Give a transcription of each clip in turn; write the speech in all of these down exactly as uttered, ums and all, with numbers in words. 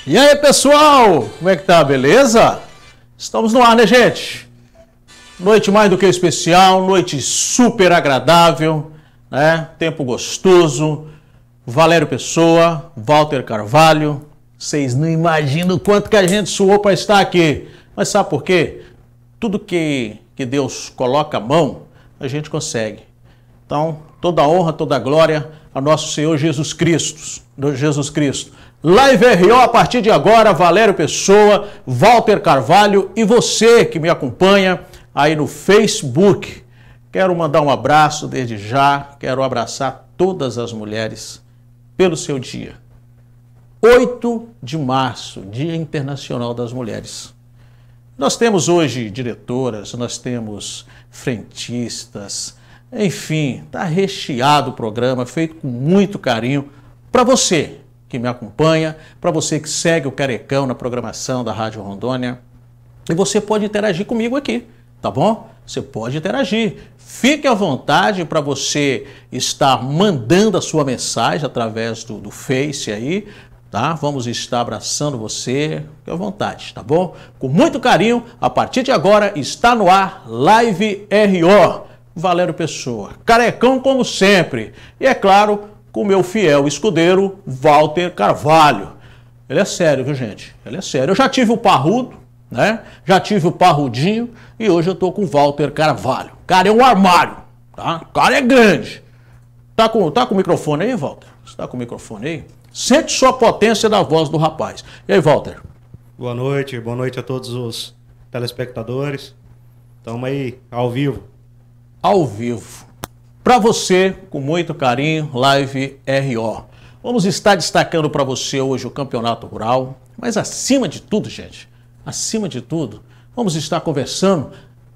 E aí, pessoal, como é que tá, beleza? Estamos no ar, né, gente? Noite mais do que especial, noite super agradável, né? Tempo gostoso. Valério Pessoa, Walter Carvalho. Vocês não imaginam o quanto que a gente suou para estar aqui. Mas sabe por quê? Tudo que, que Deus coloca a mão, a gente consegue. Então, toda a honra, toda a glória a nosso Senhor Jesus Cristo. Jesus Cristo. Live R O a partir de agora, Valério Pessoa, Walter Carvalho e você que me acompanha aí no Facebook. Quero mandar um abraço desde já, quero abraçar todas as mulheres pelo seu dia. oito de março, Dia Internacional das Mulheres. Nós temos hoje diretoras, nós temos frentistas, enfim, está recheado o programa, feito com muito carinho para você que me acompanha, para você que segue o Carecão na programação da Rádio Rondônia. E você pode interagir comigo aqui, tá bom? Você pode interagir. Fique à vontade para você estar mandando a sua mensagem através do, do Face aí, tá? Vamos estar abraçando você, fique à vontade, tá bom? Com muito carinho, a partir de agora está no ar Live R O. Valério Pessoa, Carecão como sempre. E é claro, com o meu fiel escudeiro, Walter Carvalho. Ele é sério, viu, gente? Ele é sério. Eu já tive o Parrudo, né? Já tive o Parrudinho e hoje eu tô com o Walter Carvalho. Cara, é um armário, tá? O cara é grande. Tá com, tá com o microfone aí, Walter? Você tá com o microfone aí? Sente só a potência da voz do rapaz. E aí, Walter? Boa noite, boa noite a todos os telespectadores. Estamos aí ao vivo. Ao vivo. Para você, com muito carinho, Live R O. Vamos estar destacando para você hoje o Campeonato Rural, mas acima de tudo, gente, acima de tudo, vamos estar conversando.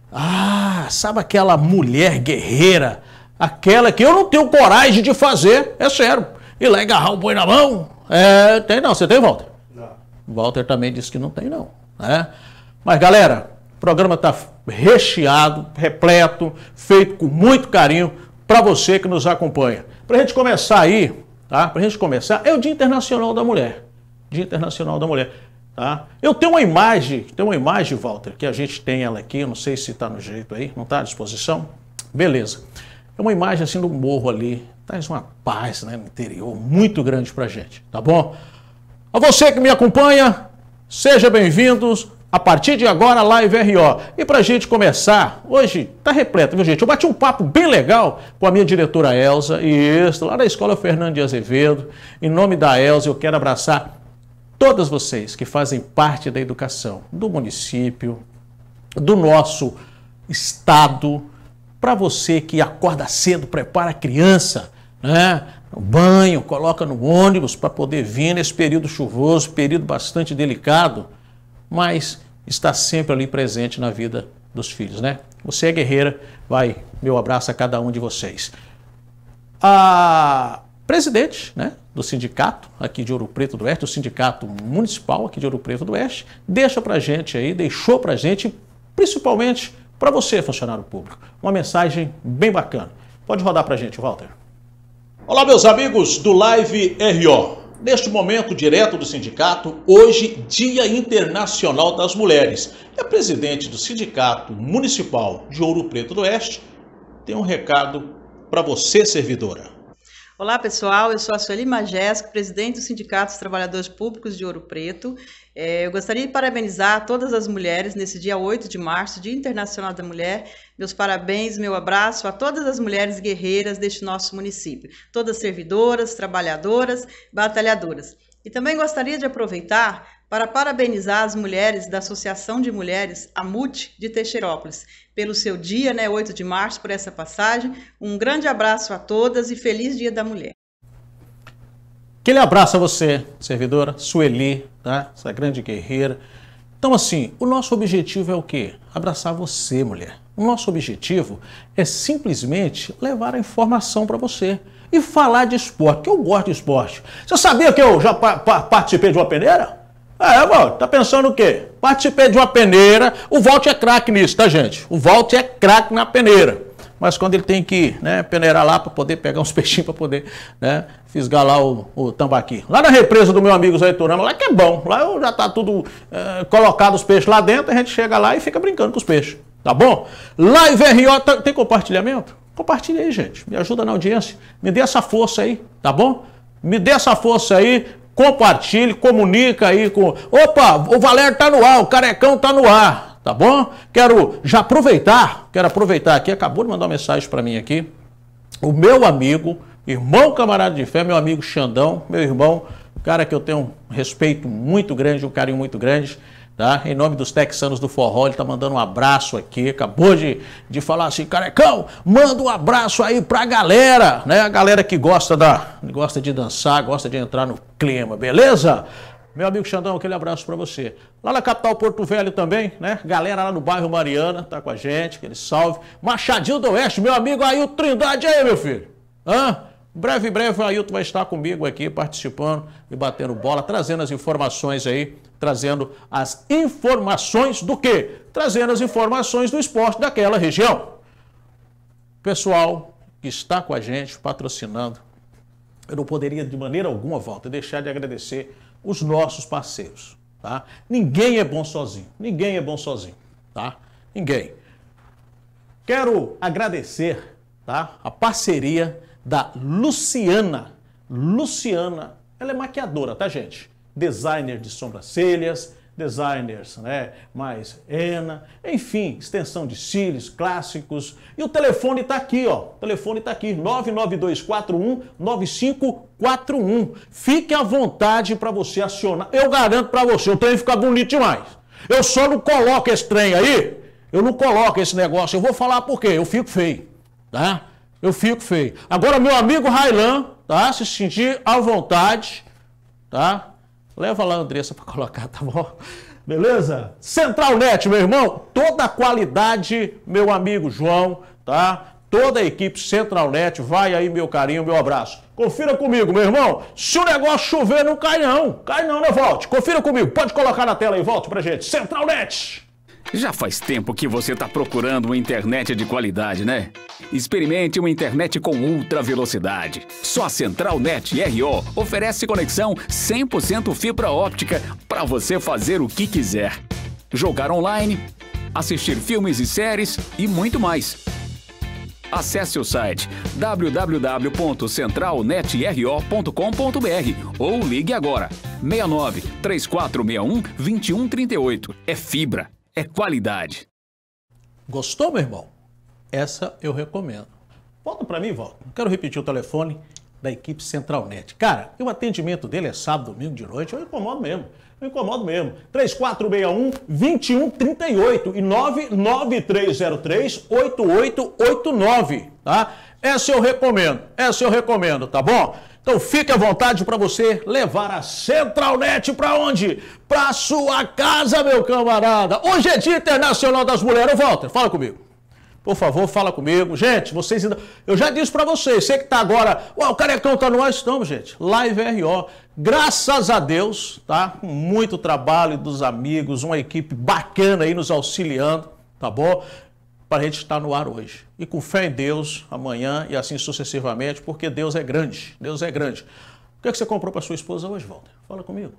Ah, sabe aquela mulher guerreira, aquela que eu não tenho coragem de fazer, é sério, ir lá e agarrar o boi na mão? É, tem não, você tem, Walter? Não. Walter também disse que não tem não, né? Mas galera, o programa está recheado, repleto, feito com muito carinho para você que nos acompanha. Para a gente começar aí, tá? Para a gente começar, é o Dia Internacional da Mulher. Dia Internacional da Mulher, tá? Eu tenho uma imagem, tem uma imagem, Walter, que a gente tem ela aqui, não sei se está no jeito aí, não está à disposição? Beleza. É uma imagem assim do morro ali, traz uma paz, né, no interior, muito grande para a gente, tá bom? A você que me acompanha, seja bem-vindos. A partir de agora, Live R O. E para a gente começar, hoje tá repleto, viu, gente? Eu bati um papo bem legal com a minha diretora Elza, e isso, lá da Escola Fernando de Azevedo. Em nome da Elza, eu quero abraçar todas vocês que fazem parte da educação do município, do nosso estado. Para você que acorda cedo, prepara a criança, né? No banho, coloca no ônibus para poder vir nesse período chuvoso, período bastante delicado, mas está sempre ali presente na vida dos filhos, né? Você é guerreira, vai, meu abraço a cada um de vocês. A presidente, né, do sindicato aqui de Ouro Preto do Oeste, o sindicato municipal aqui de Ouro Preto do Oeste, deixa pra gente aí, deixou pra gente, principalmente para você, funcionário público, uma mensagem bem bacana. Pode rodar pra gente, Walter. Olá, meus amigos do Live R O. Neste momento, direto do sindicato, hoje, Dia Internacional das Mulheres. E a presidente do Sindicato Municipal de Ouro Preto do Oeste tem um recado para você, servidora. Olá, pessoal. Eu sou a Sueli Majesco, presidente do Sindicato dos Trabalhadores Públicos de Ouro Preto. É, eu gostaria de parabenizar todas as mulheres nesse dia oito de março, Dia Internacional da Mulher. Meus parabéns, meu abraço a todas as mulheres guerreiras deste nosso município. Todas servidoras, trabalhadoras, batalhadoras. E também gostaria de aproveitar para parabenizar as mulheres da Associação de Mulheres, a AMUT, de Teixeirópolis, pelo seu dia, né, oito de março, por essa passagem. Um grande abraço a todas e feliz Dia da Mulher. Aquele abraço a você, servidora, Sueli, tá? Essa grande guerreira. Então, assim, o nosso objetivo é o quê? Abraçar você, mulher. O nosso objetivo é simplesmente levar a informação para você e falar de esporte, porque eu gosto de esporte. Você sabia que eu já pa pa participei de uma peneira? É, Walter, tá pensando o quê? Participei de uma peneira, o Walter é craque nisso, tá, gente? O Walter é craque na peneira. Mas quando ele tem que, né, peneirar lá para poder pegar uns peixinhos para poder, né, fisgar lá o, o tambaqui. Lá na represa do meu amigo Zé Turama, lá que é bom. Lá já tá tudo é, colocado os peixes lá dentro, a gente chega lá e fica brincando com os peixes. Tá bom? Live R O, tá, tem compartilhamento? Compartilha aí, gente. Me ajuda na audiência. Me dê essa força aí, tá bom? Me dê essa força aí. Compartilhe, comunica aí com... Opa, o Valério tá no ar, o Carecão tá no ar, tá bom? Quero já aproveitar, quero aproveitar aqui, acabou de mandar uma mensagem para mim aqui, o meu amigo, irmão camarada de fé, meu amigo Xandão, meu irmão, cara que eu tenho um respeito muito grande, um carinho muito grande, tá? Em nome dos texanos do forró, ele tá mandando um abraço aqui, acabou de, de falar assim, Carecão, manda um abraço aí pra galera, né? A galera que gosta, da, gosta de dançar, gosta de entrar no clima, beleza? Meu amigo Xandão, aquele abraço pra você. Lá na capital Porto Velho também, né? Galera lá no bairro Mariana, tá com a gente, aquele salve. Machadinho do Oeste, meu amigo Ailton Trindade aí, meu filho. Hã? Breve, breve, o Ailton vai estar comigo aqui, participando e batendo bola, trazendo as informações aí, trazendo as informações do quê? Trazendo as informações do esporte daquela região. Pessoal que está com a gente, patrocinando, eu não poderia de maneira alguma, Walter, deixar de agradecer os nossos parceiros, tá? Ninguém é bom sozinho, ninguém é bom sozinho, tá? Ninguém. Quero agradecer, tá? A parceria da Luciana. Luciana, ela é maquiadora, tá, gente? Designer de sobrancelhas, designers, né, mais henna, enfim, extensão de cílios clássicos. E o telefone tá aqui, ó. O telefone tá aqui, nove nove dois quatro um nove cinco quatro um. Fique à vontade para você acionar. Eu garanto para você, o trem fica bonito demais. Eu só não coloco esse trem aí, eu não coloco esse negócio. Eu vou falar por quê? Eu fico feio, tá? Eu fico feio. Agora, meu amigo Railan, tá? Se sentir à vontade, tá? Leva lá a Andressa para colocar, tá bom? Beleza? CentralNet, meu irmão, toda a qualidade, meu amigo João, tá? Toda a equipe CentralNet, vai aí, meu carinho, meu abraço. Confira comigo, meu irmão. Se o negócio chover, não cai não. Cai não, né, Volte? Confira comigo. Pode colocar na tela aí, Volte pra gente. CentralNet. Já faz tempo que você está procurando uma internet de qualidade, né? Experimente uma internet com ultra velocidade. Só a CentralNet R O oferece conexão cem por cento fibra óptica para você fazer o que quiser. Jogar online, assistir filmes e séries e muito mais. Acesse o site w w w ponto central net r o ponto com ponto b r ou ligue agora seis nove três quatro seis um dois um três oito. É fibra. É qualidade. Gostou, meu irmão? Essa eu recomendo. Volta para mim, volta. Quero repetir o telefone da equipe CentralNet. Cara, o atendimento dele é sábado, domingo de noite. Eu incomodo mesmo. Eu incomodo mesmo. três quatro seis um dois um três oito e nove nove três zero três oito oito oito nove, tá? Essa eu recomendo. Essa eu recomendo, tá bom? Então fique à vontade para você levar a CentralNet para onde? Para sua casa, meu camarada. Hoje é Dia Internacional das Mulheres. Ô, Walter, fala comigo. Por favor, fala comigo. Gente, vocês ainda... Eu já disse para vocês, você que tá agora... Ué, o Carecão tá no ar, estamos, gente. Live R O. Graças a Deus, tá? Com muito trabalho dos amigos, uma equipe bacana aí nos auxiliando, tá bom? Para a gente estar no ar hoje. E com fé em Deus, amanhã e assim sucessivamente, porque Deus é grande. Deus é grande. O que é que você comprou para sua esposa hoje, Walter? Fala comigo.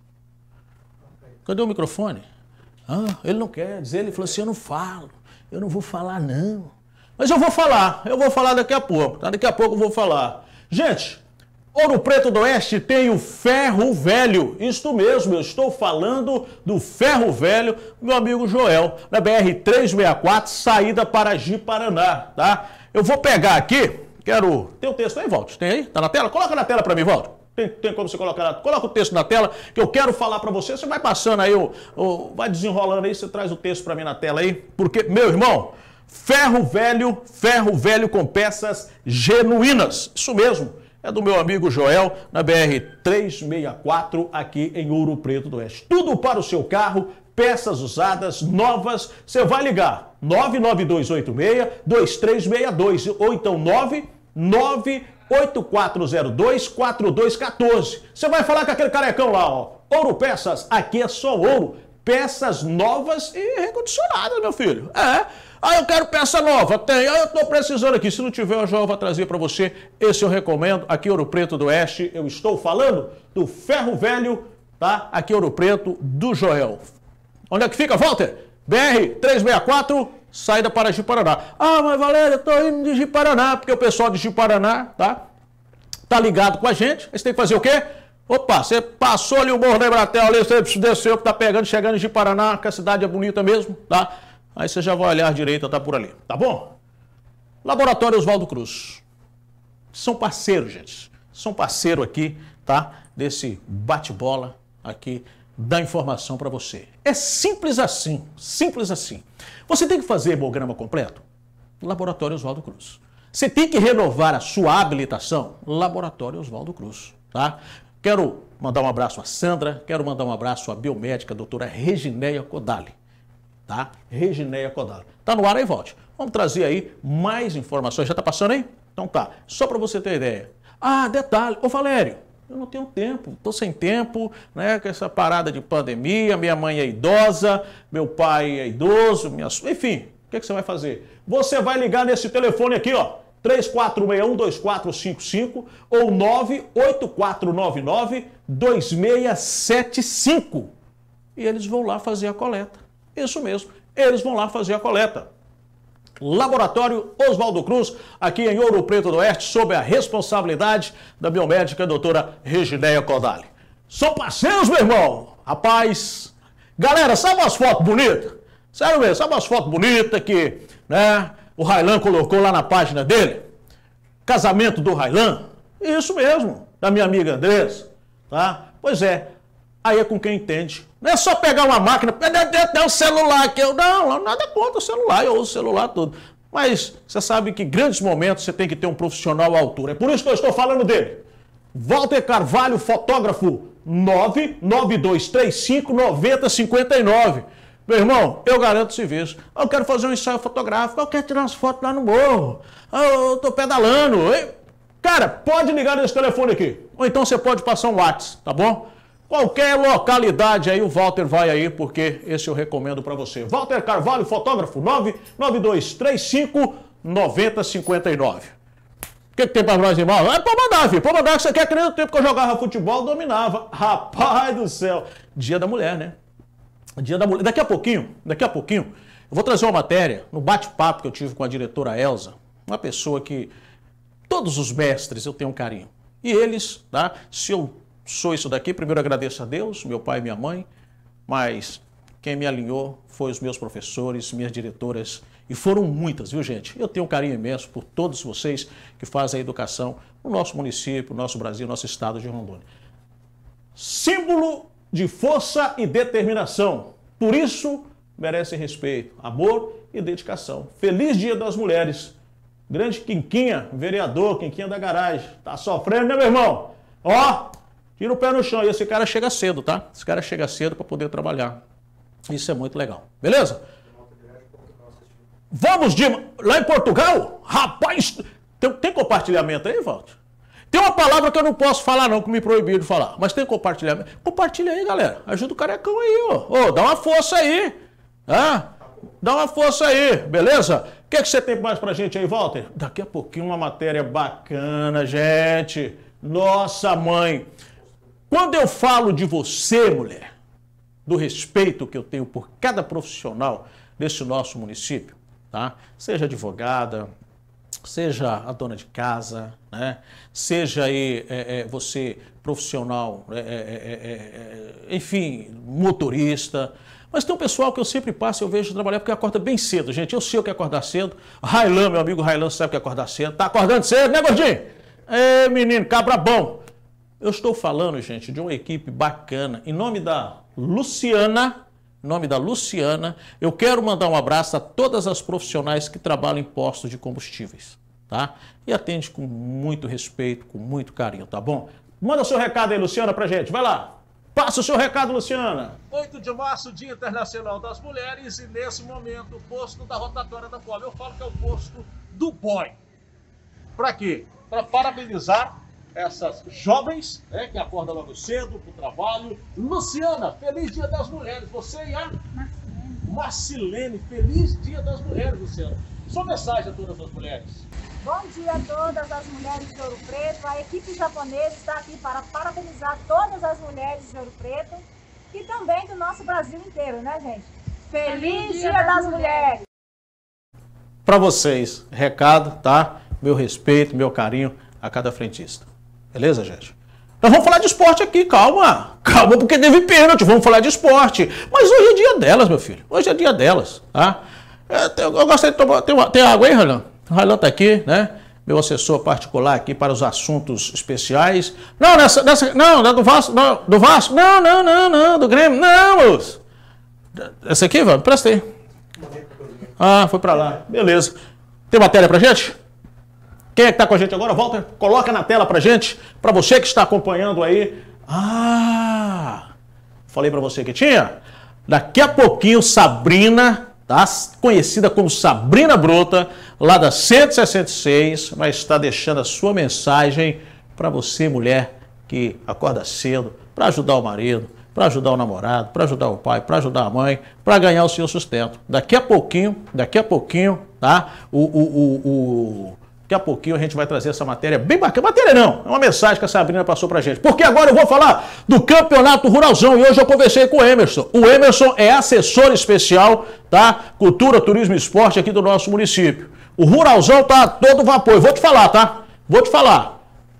Cadê o microfone? Ah, ele não quer dizer, ele falou assim, eu não falo. Eu não vou falar, não. Mas eu vou falar. Eu vou falar daqui a pouco. Tá? Daqui a pouco eu vou falar. Gente, Ouro Preto do Oeste tem o Ferro Velho. Isto mesmo, eu estou falando do Ferro Velho, meu amigo Joel, na B R trezentos e sessenta e quatro, saída para Ji-Paraná, tá? Eu vou pegar aqui, quero... Tem o texto aí, Walter? Tem aí? Tá na tela? Coloca na tela para mim, Walter. Tem, tem como você colocar na... Coloca o texto na tela, que eu quero falar para você. Você vai passando aí, o, o, vai desenrolando aí, você traz o texto para mim na tela aí. Porque, meu irmão, Ferro Velho, Ferro Velho com peças genuínas. Isso mesmo. É do meu amigo Joel, na B R trezentos e sessenta e quatro, aqui em Ouro Preto do Oeste. Tudo para o seu carro, peças usadas, novas. Você vai ligar nove nove dois oito seis dois três seis dois ou então nove nove oito quatro zero dois quatro dois um quatro. Você vai falar com aquele carecão lá, ó. Ouro Peças, aqui é só ouro. peças novas e recondicionadas, meu filho. É. Ah, eu quero peça nova. Tem. Ah, eu tô precisando aqui. Se não tiver, eu já vou trazer para você. Esse eu recomendo. Aqui, Ouro Preto do Oeste, eu estou falando do Ferro Velho, tá? Aqui, Ouro Preto do Joel. Onde é que fica, Walter? B R trezentos e sessenta e quatro, saída para Ji-Paraná. Ah, mas Valéria, eu tô indo de Ji-Paraná, porque o pessoal de Ji-Paraná, tá? Tá ligado com a gente. Aí você tem que fazer o quê? Opa, você passou ali o Morro da Embratel, ali, você desceu, que tá pegando, chegando em Ji-Paraná, que a cidade é bonita mesmo, tá? Aí você já vai olhar à direita, tá por ali, tá bom? Laboratório Oswaldo Cruz. São parceiros, gente. São parceiro aqui, tá? Desse bate-bola aqui, da informação para você. É simples assim, simples assim. Você tem que fazer hemograma completo? Laboratório Oswaldo Cruz. Você tem que renovar a sua habilitação? Laboratório Oswaldo Cruz, tá? Quero mandar um abraço a Sandra, quero mandar um abraço à biomédica, a doutora Regineia Kodali. Tá? Regineia Kodali. Tá no ar aí, volte. Vamos trazer aí mais informações. Já tá passando aí? Então tá. Só para você ter ideia. Ah, detalhe. Ô, Valério, eu não tenho tempo. Tô sem tempo, né? Com essa parada de pandemia. Minha mãe é idosa, meu pai é idoso, minha... enfim. O que, que você vai fazer? Você vai ligar nesse telefone aqui, ó. três quatro seis um, dois quatro cinco cinco ou nove oito quatro nove nove, dois seis sete cinco. E eles vão lá fazer a coleta. Isso mesmo, eles vão lá fazer a coleta. Laboratório Oswaldo Cruz, aqui em Ouro Preto do Oeste, sob a responsabilidade da biomédica doutora Regineia Kodali. São parceiros, meu irmão! Rapaz, galera, sabe umas fotos bonitas? Sério mesmo, sabe umas fotos bonitas que, né, o Railan colocou lá na página dele? Casamento do Railan? Isso mesmo, da minha amiga Andressa, tá? Pois é, aí é com quem entende. Não é só pegar uma máquina, até o celular que eu... Não, nada contra o celular, eu uso o celular todo. Mas você sabe que em grandes momentos você tem que ter um profissional à altura. É por isso que eu estou falando dele. Walter Carvalho, fotógrafo, nove nove dois três cinco nove zero cinco nove. Meu irmão, eu garanto o serviço. Eu quero fazer um ensaio fotográfico, eu quero tirar umas fotos lá no morro. Eu tô pedalando. Cara, pode ligar nesse telefone aqui. Ou então você pode passar um WhatsApp, tá bom? Qualquer localidade aí, o Walter vai aí, porque esse eu recomendo para você. Walter Carvalho, fotógrafo, nove nove dois três cinco nove zero cinco nove. O que, que tem para nós, irmão? É para mandar, filho. Para mandar que você quer, que nem o tempo que eu jogava futebol, dominava. Rapaz do céu. Dia da mulher, né? Dia da mulher. Daqui a pouquinho, daqui a pouquinho, eu vou trazer uma matéria no bate-papo que eu tive com a diretora Elza, uma pessoa que todos os mestres eu tenho um carinho. E eles, tá? Se eu sou isso daqui, primeiro agradeço a Deus, meu pai e minha mãe, mas quem me alinhou foi os meus professores, minhas diretoras, e foram muitas, viu, gente? Eu tenho um carinho imenso por todos vocês que fazem a educação no nosso município, no nosso Brasil, no nosso estado de Rondônia. Símbolo de força e determinação. Por isso, merece respeito, amor e dedicação. Feliz Dia das Mulheres. Grande Quinquinha, vereador, Quinquinha da garagem. Tá sofrendo, né, meu irmão? Ó, tira o pé no chão. E esse cara chega cedo, tá? Esse cara chega cedo para poder trabalhar. Isso é muito legal. Beleza? Vamos de... Lá em Portugal? Rapaz, tem, tem compartilhamento aí, Walter? Tem uma palavra que eu não posso falar não, que me proibiram de falar. Mas tem compartilhamento. Compartilha aí, galera. Ajuda o carecão aí, ó. Ô, dá uma força aí. Ah, dá uma força aí, beleza? O que, é que você tem mais pra gente aí, Walter? Daqui a pouquinho uma matéria bacana, gente. Nossa, mãe. Quando eu falo de você, mulher, do respeito que eu tenho por cada profissional desse nosso município, tá? Seja advogada, seja a dona de casa, né? Seja aí é, é, você profissional, é, é, é, é, enfim, motorista. Mas tem um pessoal que eu sempre passo e eu vejo trabalhar porque acorda bem cedo, gente. Eu sei o que é acordar cedo. Railan, meu amigo Railan, sabe o que é acordar cedo. Tá acordando cedo, né, gordinho? Ê, menino, cabra bom. Eu estou falando, gente, de uma equipe bacana. Em nome da Luciana, em nome da Luciana, eu quero mandar um abraço a todas as profissionais que trabalham em postos de combustíveis, tá? E atende com muito respeito, com muito carinho, tá bom? Manda seu recado aí, Luciana, pra gente. Vai lá. Passa o seu recado, Luciana. oito de março, Dia Internacional das Mulheres, e nesse momento o posto da rotatória da Poli. Eu falo que é o posto do boy. Pra quê? Para parabenizar essas jovens, né, que acordam logo cedo para o trabalho. Luciana, feliz Dia das Mulheres. Você e a Marcilene, feliz Dia das Mulheres, Luciana. Sua mensagem a todas as mulheres. Bom dia a todas as mulheres de Ouro Preto. A equipe japonesa está aqui para parabenizar todas as mulheres de Ouro Preto e também do nosso Brasil inteiro, né, gente? Feliz Dia, Dia das, das Mulheres! Para vocês, recado, tá? Meu respeito, meu carinho a cada frentista. Beleza, gente? Nós vamos falar de esporte aqui, calma. Calma, porque teve pênalti, vamos falar de esporte. Mas hoje é dia delas, meu filho. Hoje é dia delas, tá? Eu, eu gostaria de tomar... Tem, tem água aí, Railan? O Railan tá aqui, né? Meu assessor particular aqui para os assuntos especiais. Não, nessa... nessa não, não é do Vasco, não. Do Vasco? Não, não, não, não. Do Grêmio? Não, moço. Essa aqui, velho? Presta aí. Ah, foi para lá. Beleza. Tem matéria pra gente? Quem é que tá com a gente agora? Walter, coloca na tela pra gente, pra você que está acompanhando aí. Ah, falei pra você que tinha? Daqui a pouquinho, Sabrina, tá? Conhecida como Sabrina Bruta, lá da cento e sessenta e seis, vai estar deixando a sua mensagem pra você, mulher, que acorda cedo, pra ajudar o marido, para ajudar o namorado, para ajudar o pai, para ajudar a mãe, para ganhar o seu sustento. Daqui a pouquinho, daqui a pouquinho, tá? O, o, o, o... Daqui a pouquinho a gente vai trazer essa matéria bem bacana. Matéria não, é uma mensagem que a Sabrina passou pra gente. Porque agora eu vou falar do Campeonato Ruralzão e hoje eu conversei com o Emerson. O Emerson é assessor especial, tá? Cultura, Turismo e Esporte aqui do nosso município. O Ruralzão tá todo vapor. Eu vou te falar, tá? Vou te falar.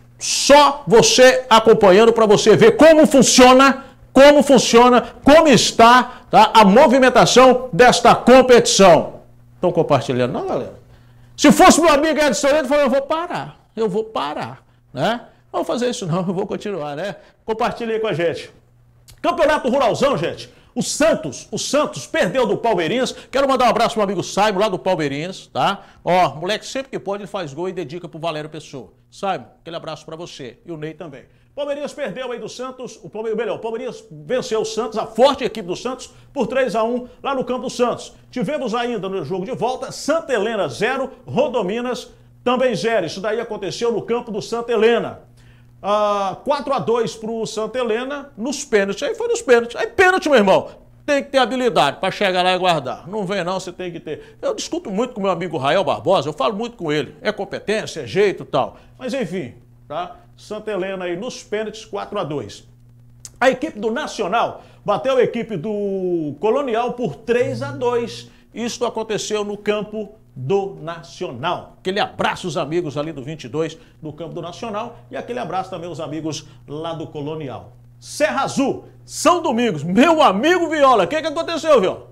Só você acompanhando para você ver como funciona como funciona, como está, tá, a movimentação desta competição. Estão compartilhando, não, galera? Se fosse meu amigo Edson, ele falou, eu vou parar, eu vou parar, né? Não vou fazer isso não, eu vou continuar, né? Compartilhe aí com a gente. Campeonato Ruralzão, gente. O Santos, o Santos perdeu do Palmeirinhas. Quero mandar um abraço pro meu amigo Simon, lá do Palmeirinhas, tá? Ó, moleque, sempre que pode ele faz gol e dedica pro Valério Pessoa. Simon, aquele abraço pra você. E o Ney também. Palmeirinhas perdeu aí do Santos, o Palmeiras, melhor, o Palmeiras venceu o Santos, a forte equipe do Santos, por três a um lá no campo do Santos. Tivemos ainda no jogo de volta, Santa Helena zero, Rodominas também zero. Isso daí aconteceu no campo do Santa Helena. Uh, quatro a dois pro Santa Helena nos pênaltis. Aí foi nos pênaltis. Aí pênalti, meu irmão, tem que ter habilidade para chegar lá e guardar. Não vem não, você tem que ter. Eu discuto muito com meu amigo Rael Barbosa, eu falo muito com ele. É competência, é jeito e tal. Mas enfim, tá? Santa Helena aí nos pênaltis, quatro a dois. A equipe do Nacional bateu a equipe do Colonial por três a dois. Isso aconteceu no campo do Nacional. Aquele abraço os amigos ali do vinte e dois do campo do Nacional e aquele abraço também os amigos lá do Colonial. Serra Azul, São Domingos, meu amigo Viola, o que que aconteceu, Viola?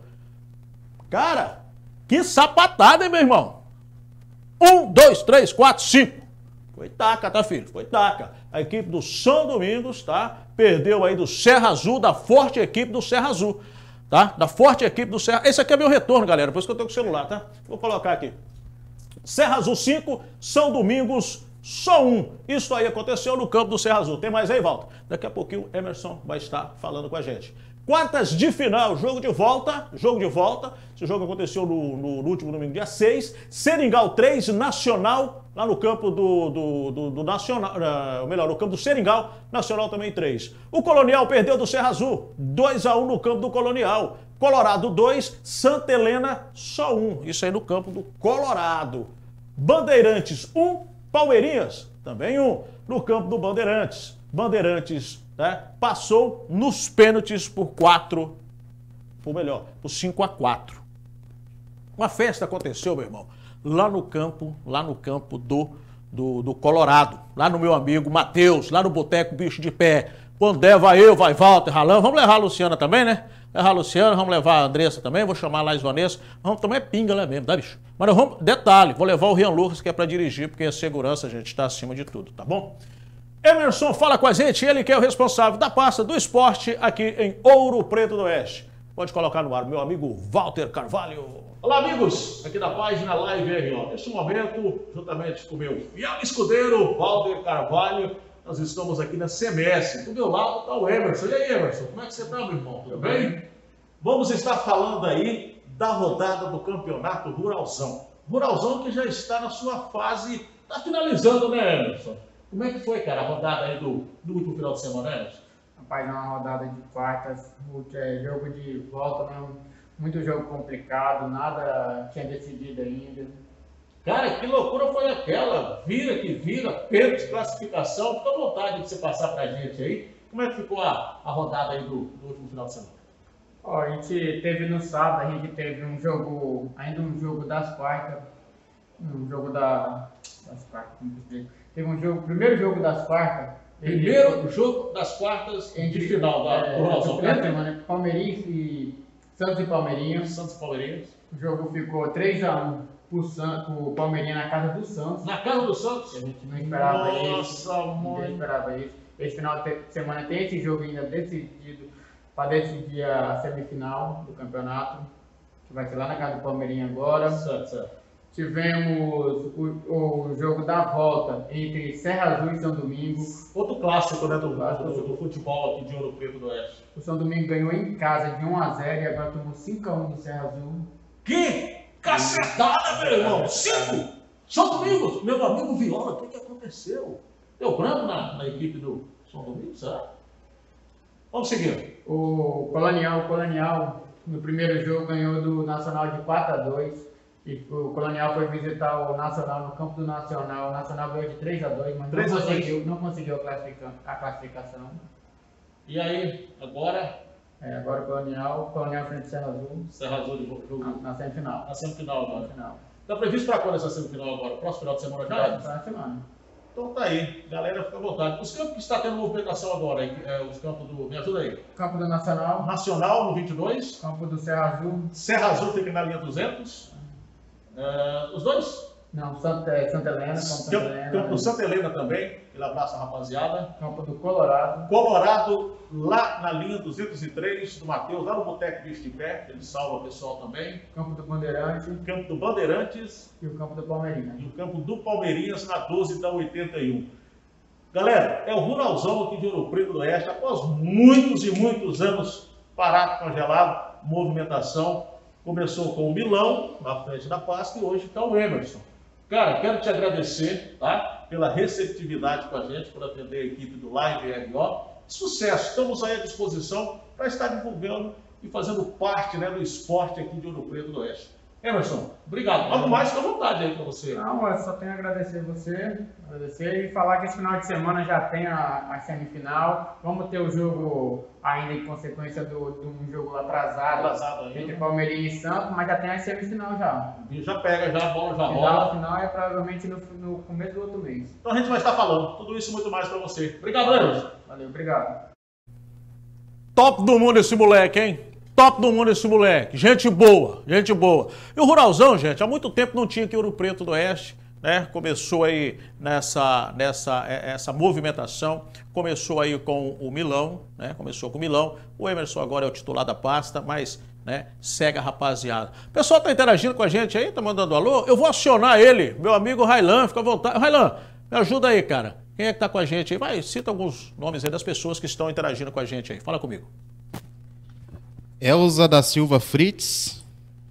Cara, que sapatada, hein, meu irmão? Um, dois, três, quatro, cinco. Foi taca, tá, filho? Foi taca. A equipe do São Domingos, tá? Perdeu aí do Serra Azul, da forte equipe do Serra Azul, tá? Da forte equipe do Serra... Esse aqui é meu retorno, galera, por isso que eu tô com o celular, tá? Vou colocar aqui. Serra Azul cinco, São Domingos só um. Isso aí aconteceu no campo do Serra Azul. Tem mais aí, Walter? Daqui a pouquinho o Emerson vai estar falando com a gente. Quartas de final, jogo de volta, jogo de volta. Esse jogo aconteceu no, no, no último domingo, dia seis. Seringal três, Nacional, lá no campo do, do, do, do Nacional, uh, melhor, no campo do Seringal, Nacional também três. O Colonial perdeu do Serra Azul, dois a um no campo do Colonial. Colorado dois, Santa Helena só um. Isso aí no campo do Colorado. Bandeirantes um, Palmeirinhas também um, no campo do Bandeirantes. Bandeirantes, né, passou nos pênaltis por quatro, por melhor, por cinco a quatro. Uma festa aconteceu, meu irmão, lá no campo, lá no campo do, do, do Colorado, lá no meu amigo Matheus, lá no Boteco Bicho de Pé. Quando der, vai eu, vai Walter, Ralão. Vamos levar a Luciana também, né? Levar a Luciana, vamos levar a Andressa também, vou chamar a Laís Vanessa. Vamos tomar pinga lá mesmo, tá, bicho? Mas nós vamos, detalhe, vou levar o Rian Lucas, que é pra dirigir, porque a segurança, a gente, está acima de tudo, tá bom? Emerson fala com a gente, ele que é o responsável da pasta do esporte aqui em Ouro Preto do Oeste. Pode colocar no ar, meu amigo Walter Carvalho. Olá, amigos, aqui da página Live R O. Neste momento, juntamente com o meu fiel escudeiro, Walter Carvalho, nós estamos aqui na C M S. Do meu lado está o Emerson. E aí, Emerson, como é que você está, meu irmão? Tudo bem? Vamos estar falando aí da rodada do Campeonato Ruralzão. Ruralzão que já está na sua fase, está finalizando, né, Emerson? Como é que foi, cara, a rodada aí do, do último final de semana, né? Rapaz, é uma rodada de quartas, é, jogo de volta, né? Muito jogo complicado, nada tinha decidido ainda. Cara, que loucura foi aquela? Vira que vira, pênalti, classificação. Fica à vontade de você passar pra gente aí. Como é que ficou a, a rodada aí do, do último final de semana? Ó, a gente teve no sábado, a gente teve um jogo, ainda um jogo das quartas, um jogo da, das quartas, como que eu Teve um jogo, primeiro jogo das quartas. Primeiro jogo das quartas de final da é, Ruralzão. Semana, Palmeirense e Santos e Palmeirinhos. Santos e Palmeirinhos. O jogo ficou três a um pro, pro Palmeirinha na casa do Santos. Na casa do Santos? A gente não esperava Nossa, isso. Nossa, Não mãe. esperava isso. Esse final de semana tem esse jogo ainda decidido para decidir a semifinal do campeonato, que vai ser lá na casa do Palmeirinha agora. Certo, certo. Tivemos o, o jogo da volta entre Serra Azul e São Domingos. Outro clássico, né, do, do, do futebol aqui de Ouro Preto do Oeste. O São Domingo ganhou em casa de um a zero e agora tomou cinco a um do Serra Azul. Que cacetada, meu irmão! cinco! São Domingos! Meu amigo Viola, o que, que aconteceu? Deu branco na, na equipe do São Domingos, será? Vamos seguir. O Colonial, o Colonial, no primeiro jogo ganhou do Nacional de quatro a dois. E o Colonial foi visitar o Nacional no campo do Nacional. O Nacional ganhou de três a dois, mas não conseguiu, não conseguiu a, classifica, a classificação. E aí, agora? É, agora o Colonial, o Colonial frente ao Serra Azul. Serra Azul de jogo. Na, na semifinal. Na semifinal agora. Final. Está previsto para quando essa semifinal agora? Próximo final de semana já? Próxima semana. Então tá aí, galera, fica à vontade. Os campos que está tendo movimentação agora, é, os campos do. Me ajuda aí. Campo do Nacional. Nacional no vinte e dois. Campo do Serra Azul. Serra Azul fica na linha duzentos. Uh, os dois? Não, Santa, é, Santa Helena. Campo, Santa Campo, Helena, campo do Santa Helena também. Ele abraça a rapaziada. Campo do Colorado. Colorado, lá na linha duzentos e três do Matheus, lá no Boteco Bicho de Pé. Ele salva o pessoal também. Campo do Bandeirante. Campo do Bandeirantes. E o campo do Palmeirinha. E o campo do Palmeirinhas na doze da oitenta e um. Galera, é o Ruralzão aqui de Ouro Preto do Oeste, após muitos e muitos anos parado, congelado, movimentação. Começou com o Milão, na frente da Páscoa, e hoje está o Emerson. Cara, quero te agradecer, tá? Pela receptividade com a gente, por atender a equipe do Live R O. Sucesso, estamos aí à disposição para estar divulgando e fazendo parte, né, do esporte aqui de Ouro Preto do Oeste. Emerson, obrigado. Algo mais, fica à vontade aí para você. Não, eu só tenho a agradecer você, agradecer e falar que esse final de semana já tem a, a semifinal. Vamos ter o jogo ainda em consequência do, de um jogo atrasado, Atrasado ainda. entre Palmeirinha e Santos, mas já tem a semifinal já. E já pega, já a bola já A rola. final é provavelmente no, no começo do outro mês. Então a gente vai estar falando tudo isso e muito mais para você. Obrigado, Emerson. Valeu, obrigado. Top do mundo esse moleque, hein? Top do mundo esse moleque. Gente boa, gente boa. E o Ruralzão, gente, há muito tempo não tinha aqui Ouro Preto do Oeste, né? Começou aí nessa, nessa essa movimentação, começou aí com o Milão, né? Começou com o Milão. O Emerson agora é o titular da pasta, mas, né, segue a rapaziada. O pessoal tá interagindo com a gente aí, tá mandando alô. Eu vou acionar ele, meu amigo Railan, fica à vontade. Railan, me ajuda aí, cara. Quem é que tá com a gente aí? Vai, cita alguns nomes aí das pessoas que estão interagindo com a gente aí. Fala comigo. Elza da Silva Fritz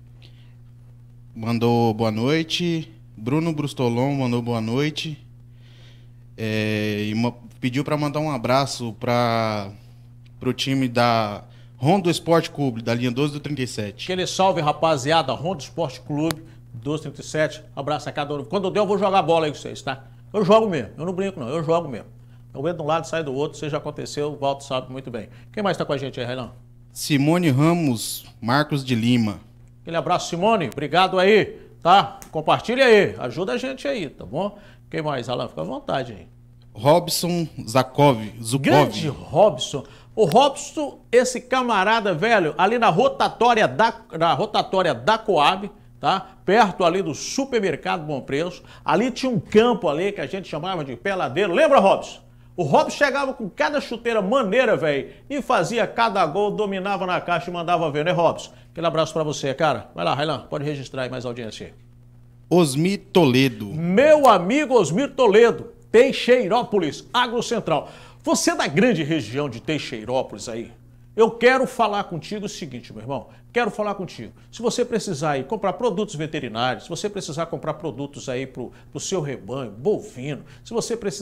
mandou boa noite. Bruno Brustolon mandou boa noite. É, e ma- pediu para mandar um abraço para o time da Rondo Esporte Clube, da linha doze do trinta e sete. Aquele salve, rapaziada, Rondo Esporte Clube, doze trinta e sete. Abraço a cada um. Quando der, eu vou jogar bola aí com vocês, tá? Eu jogo mesmo, eu não brinco não, eu jogo mesmo. Eu entro de um lado, saio do outro, seja aconteceu, o Walter sabe muito bem. Quem mais tá com a gente aí, Railan? Simone Ramos Marcos de Lima. Aquele abraço, Simone, obrigado aí, tá? Compartilha aí, ajuda a gente aí, tá bom? Quem mais, Alan? Fica à vontade aí. Robson Zakov, Zukov. Grande Robson. O Robson, esse camarada, velho, ali na rotatória da, na rotatória da Coab, tá? Perto ali do supermercado Bom Preço. Ali tinha um campo ali que a gente chamava de peladeiro. Lembra, Robson? O Robson chegava com cada chuteira maneira, velho, e fazia cada gol, dominava na caixa e mandava ver, né, Robson? Aquele abraço pra você, cara. Vai lá, Railan, pode registrar aí mais audiência aí. Osmi Toledo. Meu amigo Osmir Toledo, Teixeirópolis, Agro Central. Você é da grande região de Teixeirópolis aí, eu quero falar contigo o seguinte, meu irmão. Quero falar contigo. Se você precisar aí comprar produtos veterinários, se você precisar comprar produtos aí pro, pro seu rebanho, bovino, se você precisar...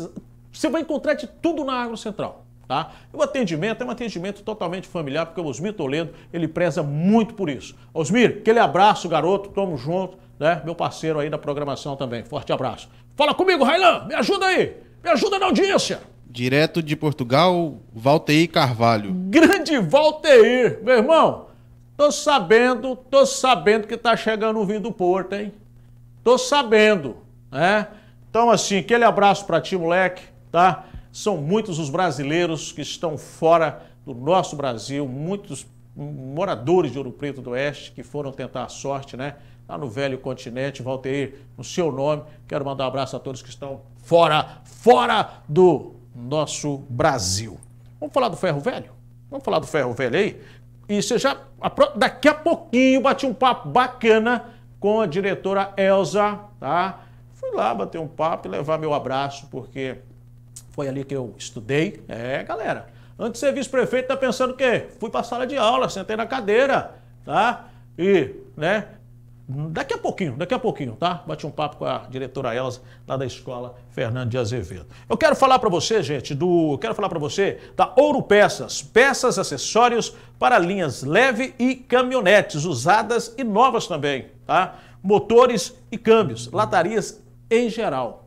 Você vai encontrar de tudo na Agro Central. Tá? E o atendimento é um atendimento totalmente familiar, porque o Osmir Toledo, ele preza muito por isso. Osmir, aquele abraço, garoto, tamo junto, né? Meu parceiro aí da programação também, forte abraço. Fala comigo, Railan, me ajuda aí, me ajuda na audiência. Direto de Portugal, Valteir Carvalho. Grande Valteir, meu irmão, tô sabendo, tô sabendo que tá chegando o vinho do Porto, hein? Tô sabendo, né? Então assim, aquele abraço pra ti, moleque, tá? São muitos os brasileiros que estão fora do nosso Brasil, muitos moradores de Ouro Preto do Oeste que foram tentar a sorte, né? Lá no velho continente. Valteir, no seu nome, quero mandar um abraço a todos que estão fora, fora do nosso Brasil. Vamos falar do ferro velho? Vamos falar do ferro velho aí? E você já, daqui a pouquinho, bati um papo bacana com a diretora Elza, tá? Fui lá bater um papo e levar meu abraço, porque foi ali que eu estudei. É, galera, antes de ser vice-prefeito, tá pensando o quê? Fui pra sala de aula, sentei na cadeira, tá? E, né, daqui a pouquinho, daqui a pouquinho, tá? Bati um papo com a diretora Elza, lá da escola Fernando de Azevedo. Eu quero falar pra você, gente, do... Eu quero falar pra você da Ouro Peças. Peças, acessórios para linhas leve e caminhonetes, usadas e novas também, tá? Motores e câmbios, latarias em geral.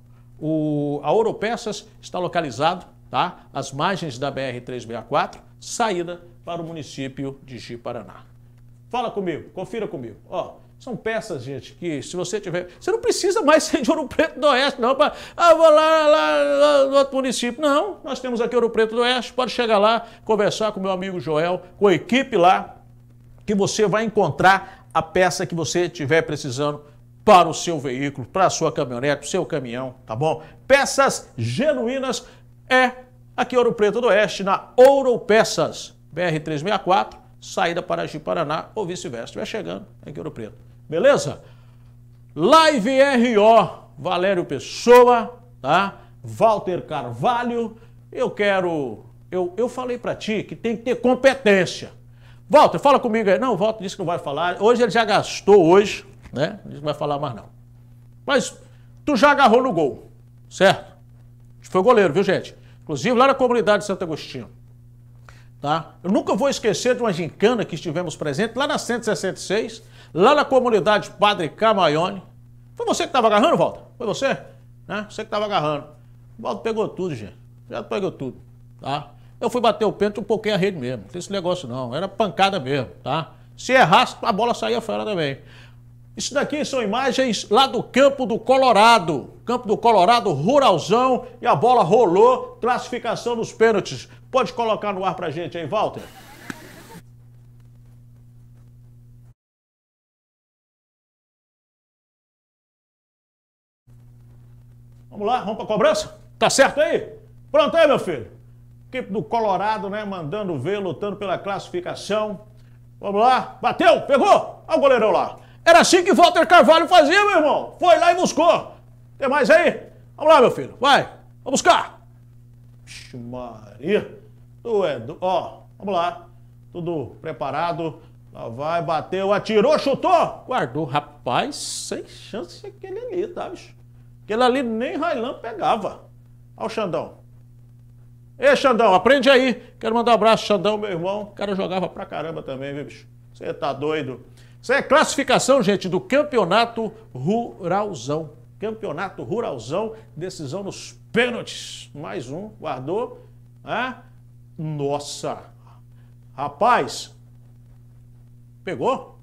O, a Ouro Peças está localizado, tá, às margens da B R trezentos e sessenta e quatro, saída para o município de Ji-Paraná. Fala comigo, confira comigo. Ó, são peças, gente, que se você tiver... Você não precisa mais ser de Ouro Preto do Oeste, não, para... Ah, vou lá, lá, lá no outro município. Não, nós temos aqui Ouro Preto do Oeste, pode chegar lá, conversar com meu amigo Joel, com a equipe lá, que você vai encontrar a peça que você estiver precisando para o seu veículo, para a sua caminhonete, para o seu caminhão, tá bom? Peças genuínas é aqui Ouro Preto do Oeste, na Ouro Peças, B R trezentos e sessenta e quatro, saída para Ji-Paraná ou vice-versa. Vai chegando aqui Ouro Preto. Beleza? Live R O, Valério Pessoa, tá? Walter Carvalho. Eu quero... Eu, eu falei para ti que tem que ter competência. Walter, fala comigo aí. Não, o Walter disse que não vai falar. Hoje ele já gastou hoje, né? Ele não vai falar mais não. Mas tu já agarrou no gol, certo? Foi goleiro, viu, gente? Inclusive lá na comunidade de Santo Agostinho. Tá? Eu nunca vou esquecer de uma gincana que estivemos presentes lá na cento e sessenta e seis, lá na comunidade Padre Camaione. Foi você que estava agarrando, Walter? Foi você? Né? Você que estava agarrando. O Walter pegou tudo, gente. Já pegou tudo, tá? Eu fui bater o pênalti um pouquinho a rede mesmo. Não tem esse negócio não. Era pancada mesmo, tá? Se errasse, a bola saía fora também. Isso daqui são imagens lá do Campo do Colorado. Campo do Colorado, ruralzão, e a bola rolou, classificação dos pênaltis. Pode colocar no ar pra gente aí, Walter? Vamos lá, vamos pra cobrança? Tá certo aí? Pronto aí, meu filho? Equipe do Colorado, né, mandando ver, lutando pela classificação. Vamos lá, bateu, pegou, olha o goleirão lá. Era assim que Walter Carvalho fazia, meu irmão. Foi lá e buscou. Tem mais aí? Vamos lá, meu filho, vai, vamos buscar. Vixe Maria, tu é do... Ó, vamos lá, tudo preparado. Lá vai, bateu, atirou, chutou. Guardou, rapaz, sem chance aquele ali, tá, bicho? Aquele ali nem Railan pegava. Olha o Xandão. Ei, Xandão, aprende aí. Quero mandar um abraço, Xandão, meu irmão. O cara jogava pra caramba também, viu, bicho? Você tá doido. Isso é classificação, gente, do Campeonato Ruralzão. Campeonato Ruralzão, decisão nos pênaltis. Mais um, guardou. Ah, nossa. Rapaz. Pegou?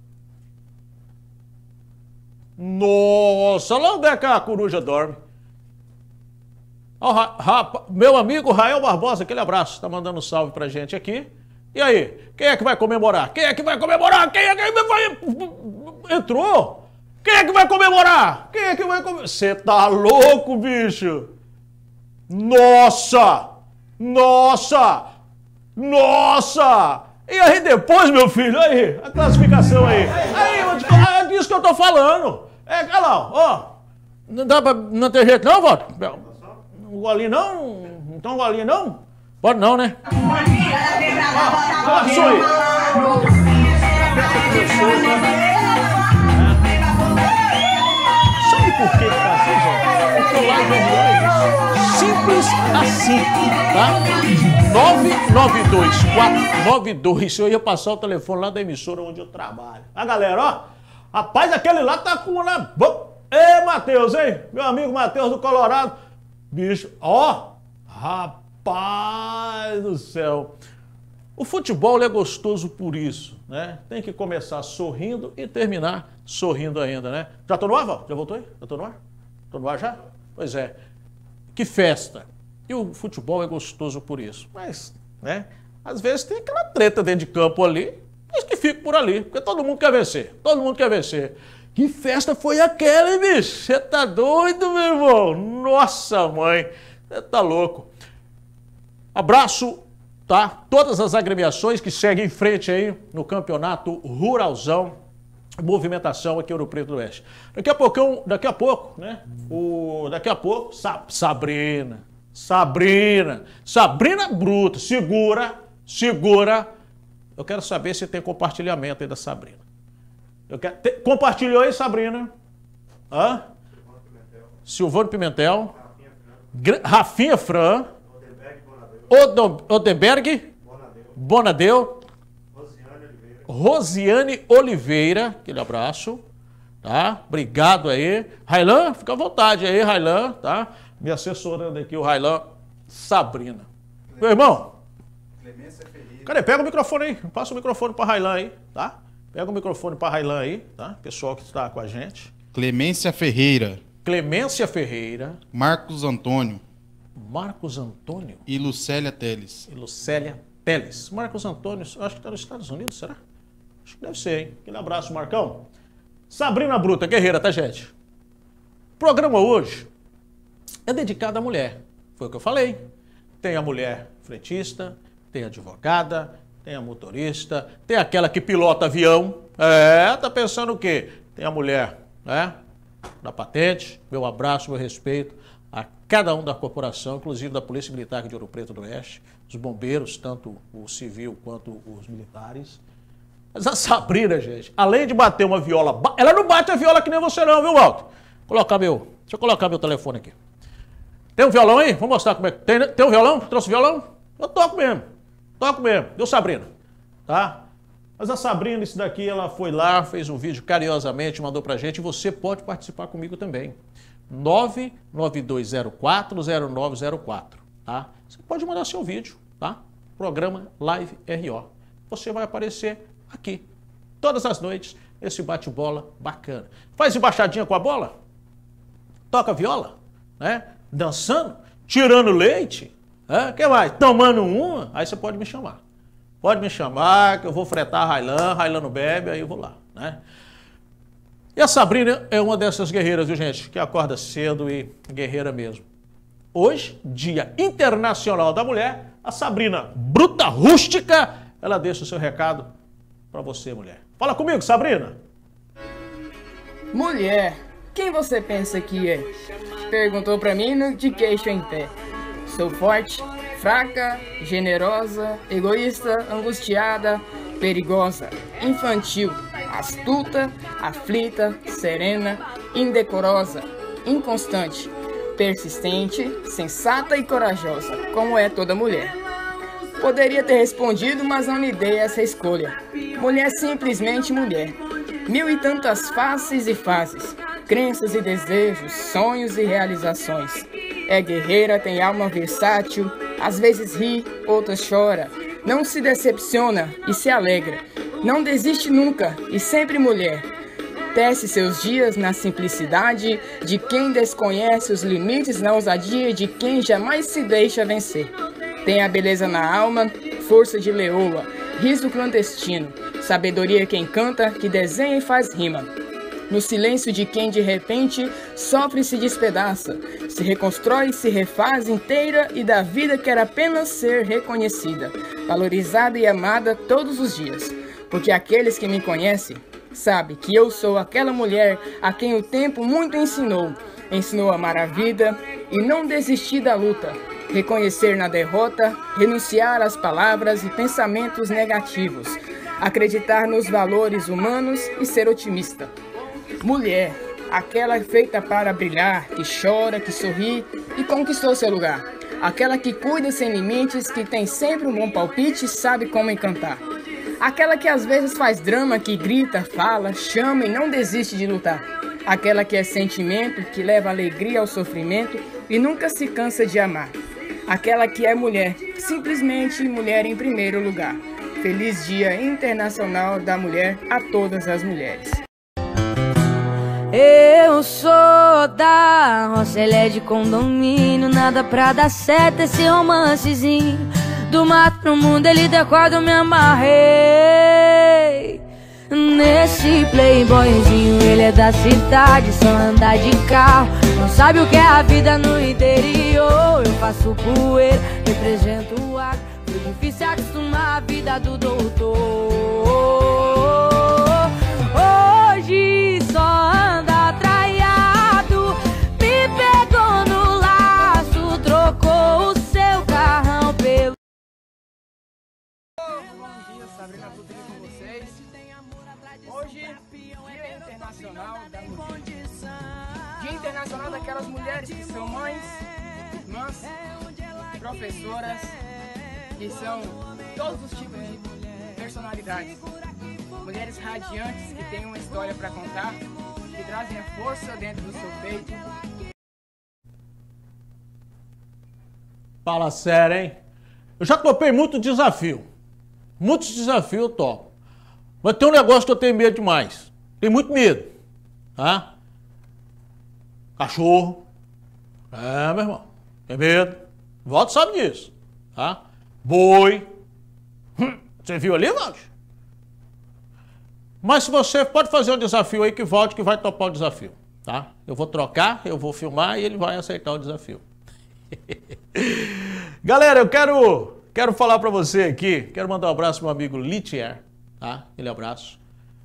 Nossa, lá onde é que a coruja dorme? Oh, ra, ra, meu amigo Rael Barbosa, aquele abraço, tá mandando um salve pra gente aqui. E aí, quem é que vai comemorar? Quem é que vai comemorar? Quem é que vai... Entrou? Quem é que vai comemorar? Quem é que vai comemorar? Você tá louco, bicho? Nossa! Nossa! Nossa! E aí depois, meu filho, aí, a classificação aí. Aí, é disso que eu tô falando. É, olha lá, ó. Não dá pra não ter jeito não, Walter? O golinho não? Então o golinho não? Pode não, né? Ah, passou aí. Sabe por que que tá assim, gente? Porque o live é isso. Simples assim, tá? nove nove dois quatro nove dois. Eu ia passar o telefone lá da emissora onde eu trabalho. A galera, ó. Rapaz, aquele lá tá com uma... Ê, Matheus, hein? Meu amigo Matheus do Colorado. Bicho, ó. Rapaz do céu. O futebol é gostoso por isso, né? Tem que começar sorrindo e terminar sorrindo ainda, né? Já tô no ar, Val? Já voltou aí? Já tô no ar? Tô no ar já? Pois é. Que festa. E o futebol é gostoso por isso. Mas, né? Às vezes tem aquela treta dentro de campo ali, mas que fica por ali, porque todo mundo quer vencer. Todo mundo quer vencer. Que festa foi aquela, hein, bicho? Você tá doido, meu irmão? Nossa, mãe. Você tá louco. Abraço, tá? Todas as agremiações que seguem em frente aí no campeonato Ruralzão, movimentação aqui em Ouro Preto do Oeste. Daqui a pouco, daqui a pouco, né? O, daqui a pouco, Sa Sabrina, Sabrina, Sabrina Bruta, segura, segura. Eu quero saber se tem compartilhamento aí da Sabrina. Eu quero, te, compartilhou aí, Sabrina? Hã? Silvano Pimentel. Rafinha Fran. Odenberg Bonadeu. Rosiane Oliveira. Aquele abraço. Tá? Obrigado aí. Railan, fica à vontade aí, Railan. Tá? Me assessorando aqui, o Railan. Sabrina. Meu irmão. Cadê? Pega o microfone aí. Passa o microfone para Railan aí, tá? Pega o microfone para Railan aí, tá? Pessoal que está com a gente. Clemência Ferreira. Clemência Ferreira. Marcos Antônio. Marcos Antônio. E Lucélia Teles. E Lucélia Teles. Marcos Antônio, acho que está nos Estados Unidos, será? Acho que deve ser, hein? Aquele abraço, Marcão. Sabrina Bruta, guerreira, tá, gente? O programa hoje é dedicado à mulher. Foi o que eu falei. Tem a mulher frentista, tem a advogada, tem a motorista, tem aquela que pilota avião. É, tá pensando o quê? Tem a mulher, né? Da patente. Meu abraço, meu respeito a cada um da corporação, inclusive da Polícia Militar de Ouro Preto do Oeste, os bombeiros, tanto o civil quanto os militares. Mas a Sabrina, gente, além de bater uma viola, ela não bate a viola que nem você não, viu, Walter? Colocar meu, deixa eu colocar meu telefone aqui. Tem um violão aí? Vou mostrar como é que... Tem, tem um violão? Trouxe violão? Eu toco mesmo. Toco mesmo. Deu Sabrina. Tá? Mas a Sabrina, isso daqui, ela foi lá, fez um vídeo carinhosamente, mandou pra gente. E você pode participar comigo também. nove nove dois zero quatro zero nove zero quatro. Tá? Você pode mandar seu vídeo, tá? Programa Live R O. Você vai aparecer aqui. Todas as noites, esse bate-bola bacana. Faz embaixadinha com a bola. Toca viola, né? Dançando, tirando leite. O que mais? Tomando uma, aí você pode me chamar. Pode me chamar, que eu vou fretar a Railan, Railan não bebe, aí eu vou lá, né? E a Sabrina é uma dessas guerreiras, viu, gente? Que acorda cedo e guerreira mesmo. Hoje, Dia Internacional da Mulher, a Sabrina Bruta Rústica, ela deixa o seu recado para você, mulher. Fala comigo, Sabrina. Mulher, quem você pensa que é? Perguntou pra mim de queixo em pé. Sou forte, fraca, generosa, egoísta, angustiada, perigosa, infantil, astuta, aflita, serena, indecorosa, inconstante, persistente, sensata e corajosa, como é toda mulher. Poderia ter respondido, mas não lhe dei essa escolha. Mulher simplesmente mulher. Mil e tantas faces e fases, crenças e desejos, sonhos e realizações. É guerreira, tem alma versátil, às vezes ri, outras chora. Não se decepciona e se alegra. Não desiste nunca e sempre mulher. Tece seus dias na simplicidade de quem desconhece os limites na ousadia de quem jamais se deixa vencer. Tem a beleza na alma, força de leoa, riso clandestino, sabedoria quem canta, que desenha e faz rima. No silêncio de quem de repente sofre e se despedaça, se reconstrói e se refaz inteira e da vida quer apenas ser reconhecida, valorizada e amada todos os dias. Porque aqueles que me conhecem sabem que eu sou aquela mulher a quem o tempo muito ensinou. Ensinou a amar a vida e não desistir da luta, reconhecer na derrota, renunciar às palavras e pensamentos negativos, acreditar nos valores humanos e ser otimista. Mulher, aquela feita para brilhar, que chora, que sorri e conquistou seu lugar. Aquela que cuida sem limites, que tem sempre um bom palpite e sabe como encantar. Aquela que às vezes faz drama, que grita, fala, chama e não desiste de lutar. Aquela que é sentimento, que leva alegria ao sofrimento e nunca se cansa de amar. Aquela que é mulher, simplesmente mulher em primeiro lugar. Feliz Dia Internacional da Mulher a todas as mulheres. Eu sou da Rocelé de condomínio, nada pra dar certo esse romancezinho. Do mato pro mundo ele decora, me amarrei nesse playboyzinho. Ele é da cidade, só anda de carro, não sabe o que é a vida no interior. Eu faço poeira, represento o ar, foi difícil acostumar a vida do doutor. Hoje só anda traiado, me pegou no laço, trocou o seu carrão pelo... Bom dia, Sabrina, tudo bem com vocês? Hoje, Dia Internacional da Mulher. Dia Internacional daquelas mulheres que são mães, irmãs, professoras, que são todos os tipos de personalidades. Mulheres radiantes que têm uma história para contar, que trazem a força dentro do seu peito. Fala sério, hein? Eu já topei muito desafio. Muitos desafios eu topo. Mas tem um negócio que eu tenho medo demais. Tenho muito medo. Tá? Cachorro. É, meu irmão. Tem medo. O Valdo sabe disso. Tá? Boi. Hum, você viu ali, Valdo? Mas se você pode fazer um desafio aí que volte que vai topar o desafio. Tá? Eu vou trocar, eu vou filmar e ele vai aceitar o desafio. Galera, eu quero... Quero falar para você aqui, quero mandar um abraço pro meu amigo Litier, tá? Aquele abraço.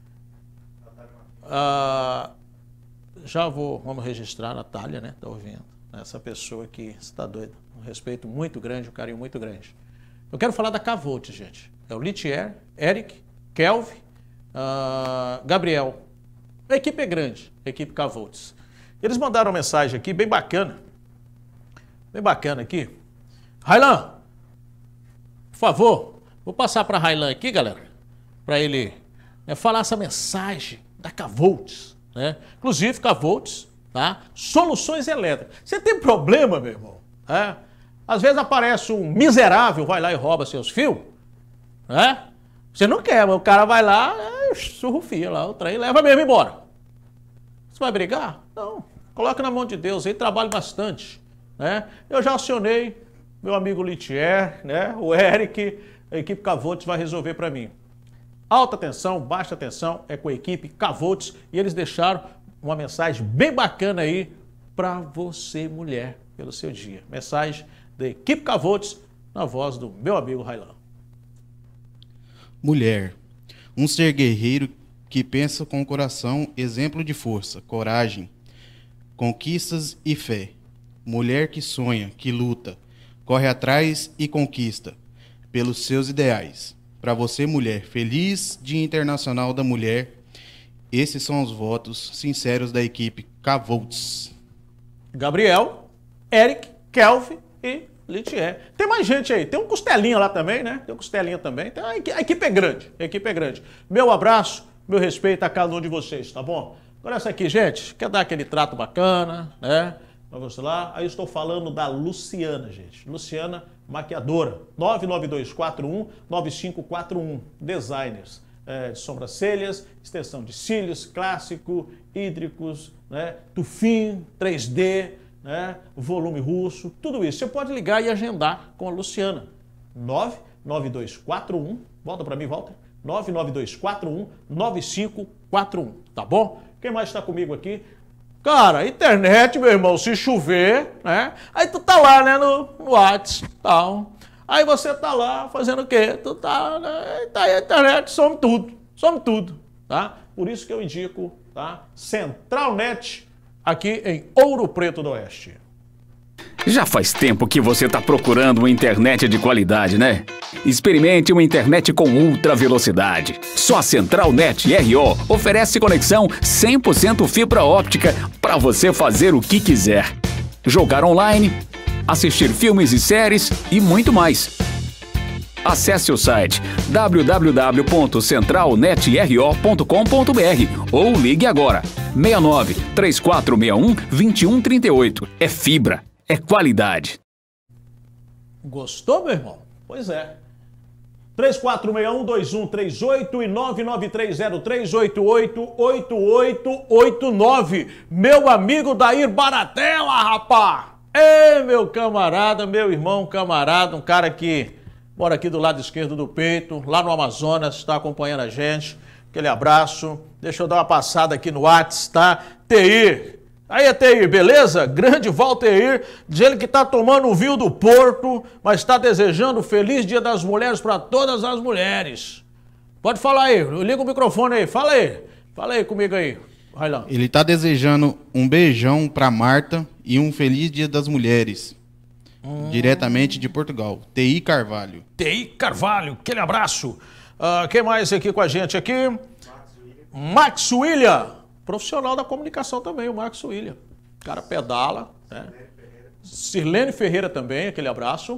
Ah, já vou, vamos registrar a Natália, né? Tá ouvindo? Essa pessoa aqui, você tá doido. Um respeito muito grande, um carinho muito grande. Eu quero falar da Cavote, gente. É o Litier, Eric, Kelvin, ah, Gabriel. A equipe é grande, a equipe Cavotes. Eles mandaram uma mensagem aqui, bem bacana. Bem bacana aqui. Railan, por favor, vou passar para Railan aqui, galera, para ele né, falar essa mensagem da Cavotes, né? Inclusive, Cavotes, tá? Soluções elétricas. Você tem problema, meu irmão? É? Às vezes aparece um miserável, vai lá e rouba seus fios, né? Você não quer, mas o cara vai lá, é, surrufia lá, o trem leva mesmo embora. Você vai brigar? Não. Coloca na mão de Deus, aí trabalha bastante, né? Eu já acionei meu amigo Litier, né? O Eric, a equipe Cavotes vai resolver para mim. Alta tensão, baixa tensão, é com a equipe Cavotes e eles deixaram uma mensagem bem bacana aí para você, mulher, pelo seu dia. Mensagem da equipe Cavotes na voz do meu amigo Railan. Mulher, um ser guerreiro que pensa com o coração, exemplo de força, coragem, conquistas e fé. Mulher que sonha, que luta, corre atrás e conquista pelos seus ideais. Para você, mulher, feliz Dia Internacional da Mulher. Esses são os votos sinceros da equipe Cavotes. Gabriel, Eric, Kelvin e Litier. Tem mais gente aí. Tem um Costelinha lá também, né? Tem um Costelinha também. Tem a equipe é grande. A equipe é grande. Meu abraço, meu respeito a cada um de vocês, tá bom? Agora essa aqui, gente, quer dar aquele trato bacana, né? Vamos lá. Aí eu estou falando da Luciana, gente. Luciana, maquiadora. nove nove dois quatro um nove cinco quatro um. Designers é, de sobrancelhas, extensão de cílios, clássico, hídricos, né? Tufim, três D, né? Volume russo, tudo isso. Você pode ligar e agendar com a Luciana. nove nove dois quatro um. Volta para mim, volta. nove nove dois quatro um nove cinco quatro um. Tá bom? Quem mais está comigo aqui? Cara, internet, meu irmão, se chover, né? Aí tu tá lá, né, no, no WhatsApp, tal. Aí você tá lá fazendo o quê? Tu tá, né, tá aí a internet, some tudo, some tudo, tá? Por isso que eu indico, tá? Central Net, aqui em Ouro Preto do Oeste. Já faz tempo que você está procurando uma internet de qualidade, né? Experimente uma internet com ultra velocidade. Só a Central Net R O oferece conexão cem por cento fibra óptica para você fazer o que quiser. Jogar online, assistir filmes e séries e muito mais. Acesse o site w w w ponto central net r o ponto com ponto b r ou ligue agora seis nove, três quatro seis um, dois um três oito. É fibra, é qualidade. Gostou, meu irmão? Pois é. três quatro seis um, dois um três oito e nove nove três zero três oito oito oito oito oito nove. Meu amigo Dair Baratella, rapá! Ei, meu camarada, meu irmão camarada, um cara que mora aqui do lado esquerdo do peito, lá no Amazonas, está acompanhando a gente. Aquele abraço. Deixa eu dar uma passada aqui no WhatsApp, tá? Teir. Aí, Teir, beleza? Grande Valteir, diz ele que tá tomando o vinho do Porto, mas está desejando feliz Dia das Mulheres para todas as mulheres. Pode falar aí, liga o microfone aí, fala aí. Fala aí comigo aí, Railão. Ele tá desejando um beijão pra Marta e um feliz Dia das Mulheres. Hum. Diretamente de Portugal. T I Carvalho. T I Carvalho, aquele abraço. Uh, quem mais aqui com a gente aqui? Max William. Profissional da comunicação também, o Max William. O cara pedala. Né? Sirlene Ferreira também, aquele abraço.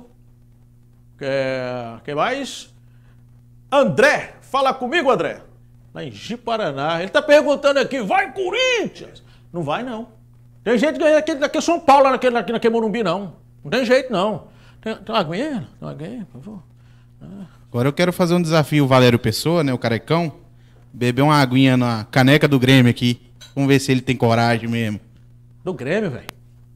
É, quem mais? André. Fala comigo, André. Lá em Ji-Paraná. Ele tá perguntando aqui, vai Corinthians? Não vai, não. Tem gente que ganha aqui, daqui São Paulo, naquele, aqui naquele Morumbi, não. Não tem jeito, não. Tem, tem uma aguinha? Tem uma aguinha, por favor. Ah. Agora eu quero fazer um desafio, Valério Pessoa, né, o carecão. Beber uma aguinha na caneca do Grêmio aqui. Vamos ver se ele tem coragem mesmo. Do Grêmio, velho?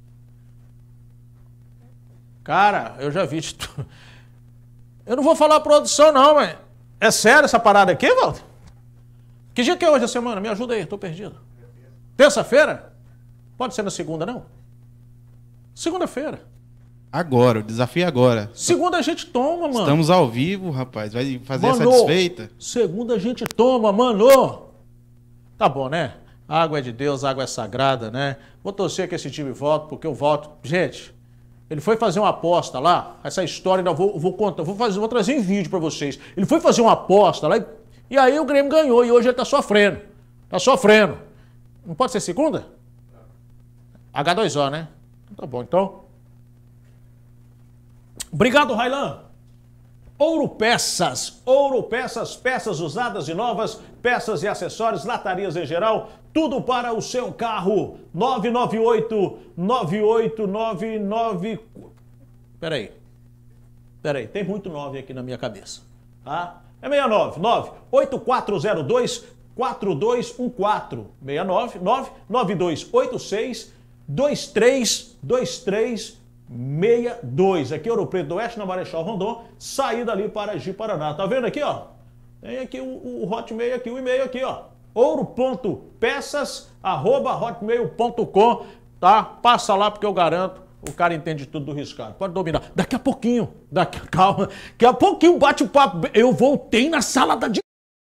Cara, eu já vi. Eu não vou falar a produção, não, mas... É sério essa parada aqui, Walter? Que dia que é hoje a semana? Me ajuda aí, tô perdido. Terça-feira? Pode ser na segunda, não? Segunda-feira. Agora, o desafio é agora. Segunda a gente toma, mano. Estamos ao vivo, rapaz. Vai fazer mano, essa desfeita? Segunda a gente toma, mano. Tá bom, né? A água é de Deus, a água é sagrada, né? Vou torcer que esse time volte, porque eu volto. Gente, ele foi fazer uma aposta lá. Essa história ainda vou, vou contar, vou, fazer, vou trazer em vídeo pra vocês. Ele foi fazer uma aposta lá e, e aí o Grêmio ganhou e hoje ele tá sofrendo. Tá sofrendo. Não pode ser segunda? H dois O, né? Tá bom, então. Obrigado, Railan. Ouro Peças. Ouro Peças, peças usadas e novas, peças e acessórios, latarias em geral, tudo para o seu carro. nove nove oito, nove oito nove nove... Peraí. Peraí, tem muito nove aqui na minha cabeça. Tá? É seis nove nove oito quatro zero dois quatro dois um quatro. seis nove nove nove dois oito seis dois três dois três sessenta e dois. Aqui Ouro Preto do Oeste, na Marechal Rondon, saída ali para Ji-Paraná. Tá vendo aqui, ó? Tem aqui o, o Hotmail aqui, o e-mail aqui, ó. ouro ponto peças arroba hotmail ponto com, tá? Passa lá porque eu garanto, o cara entende tudo do riscado. Pode dominar. Daqui a pouquinho, daqui, calma, daqui a pouquinho bate o papo. Eu voltei na sala da di...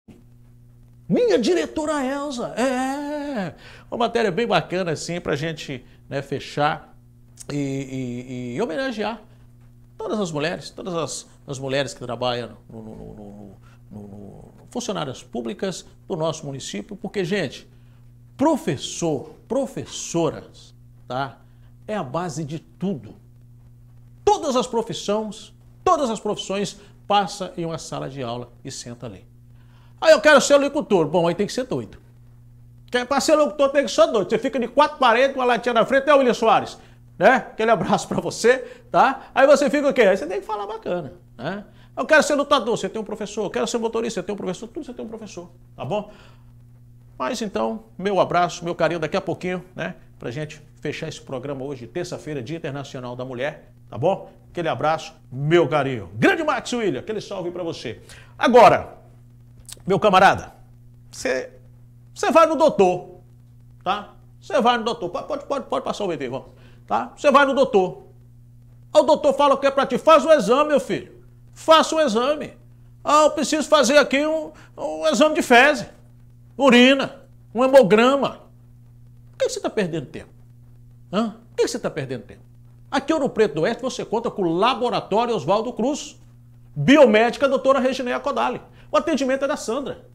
Minha diretora Elza. É, uma matéria bem bacana assim pra gente, né, fechar. E, e, e homenagear todas as mulheres, todas as, as mulheres que trabalham no, no, no, no, no, no funcionárias públicas do nosso município, porque, gente, professor, professoras, tá? É a base de tudo. Todas as profissões, todas as profissões passa em uma sala de aula e senta ali. Aí eu quero ser locutor. Bom, aí tem que ser doido. Para ser locutor tem que ser doido. Você fica de quatro paredes, uma latinha na frente, é o William Soares. Né? Aquele abraço pra você, tá? Aí você fica o quê? Aí você tem que falar bacana, né? Eu quero ser lutador, você tem um professor. Eu quero ser motorista, você tem um professor. Tudo você tem um professor, tá bom? Mas então, meu abraço, meu carinho daqui a pouquinho, né? Pra gente fechar esse programa hoje, terça-feira, Dia Internacional da Mulher, tá bom? Aquele abraço, meu carinho. Grande Max William, aquele salve pra você. Agora, meu camarada, você vai no doutor, tá? Você vai no doutor. Pode, pode, pode passar o B D, vamos. Tá? Você vai no doutor. O doutor fala o que é pra ti? Faz o exame, meu filho. Faça o exame. Ah, eu preciso fazer aqui um, um exame de fezes, urina, um hemograma. Por que você está perdendo tempo? Hã? Por que você está perdendo tempo? Aqui em Ouro Preto do Oeste você conta com o Laboratório Oswaldo Cruz, biomédica doutora Regineia Kodali. O atendimento é da Sandra.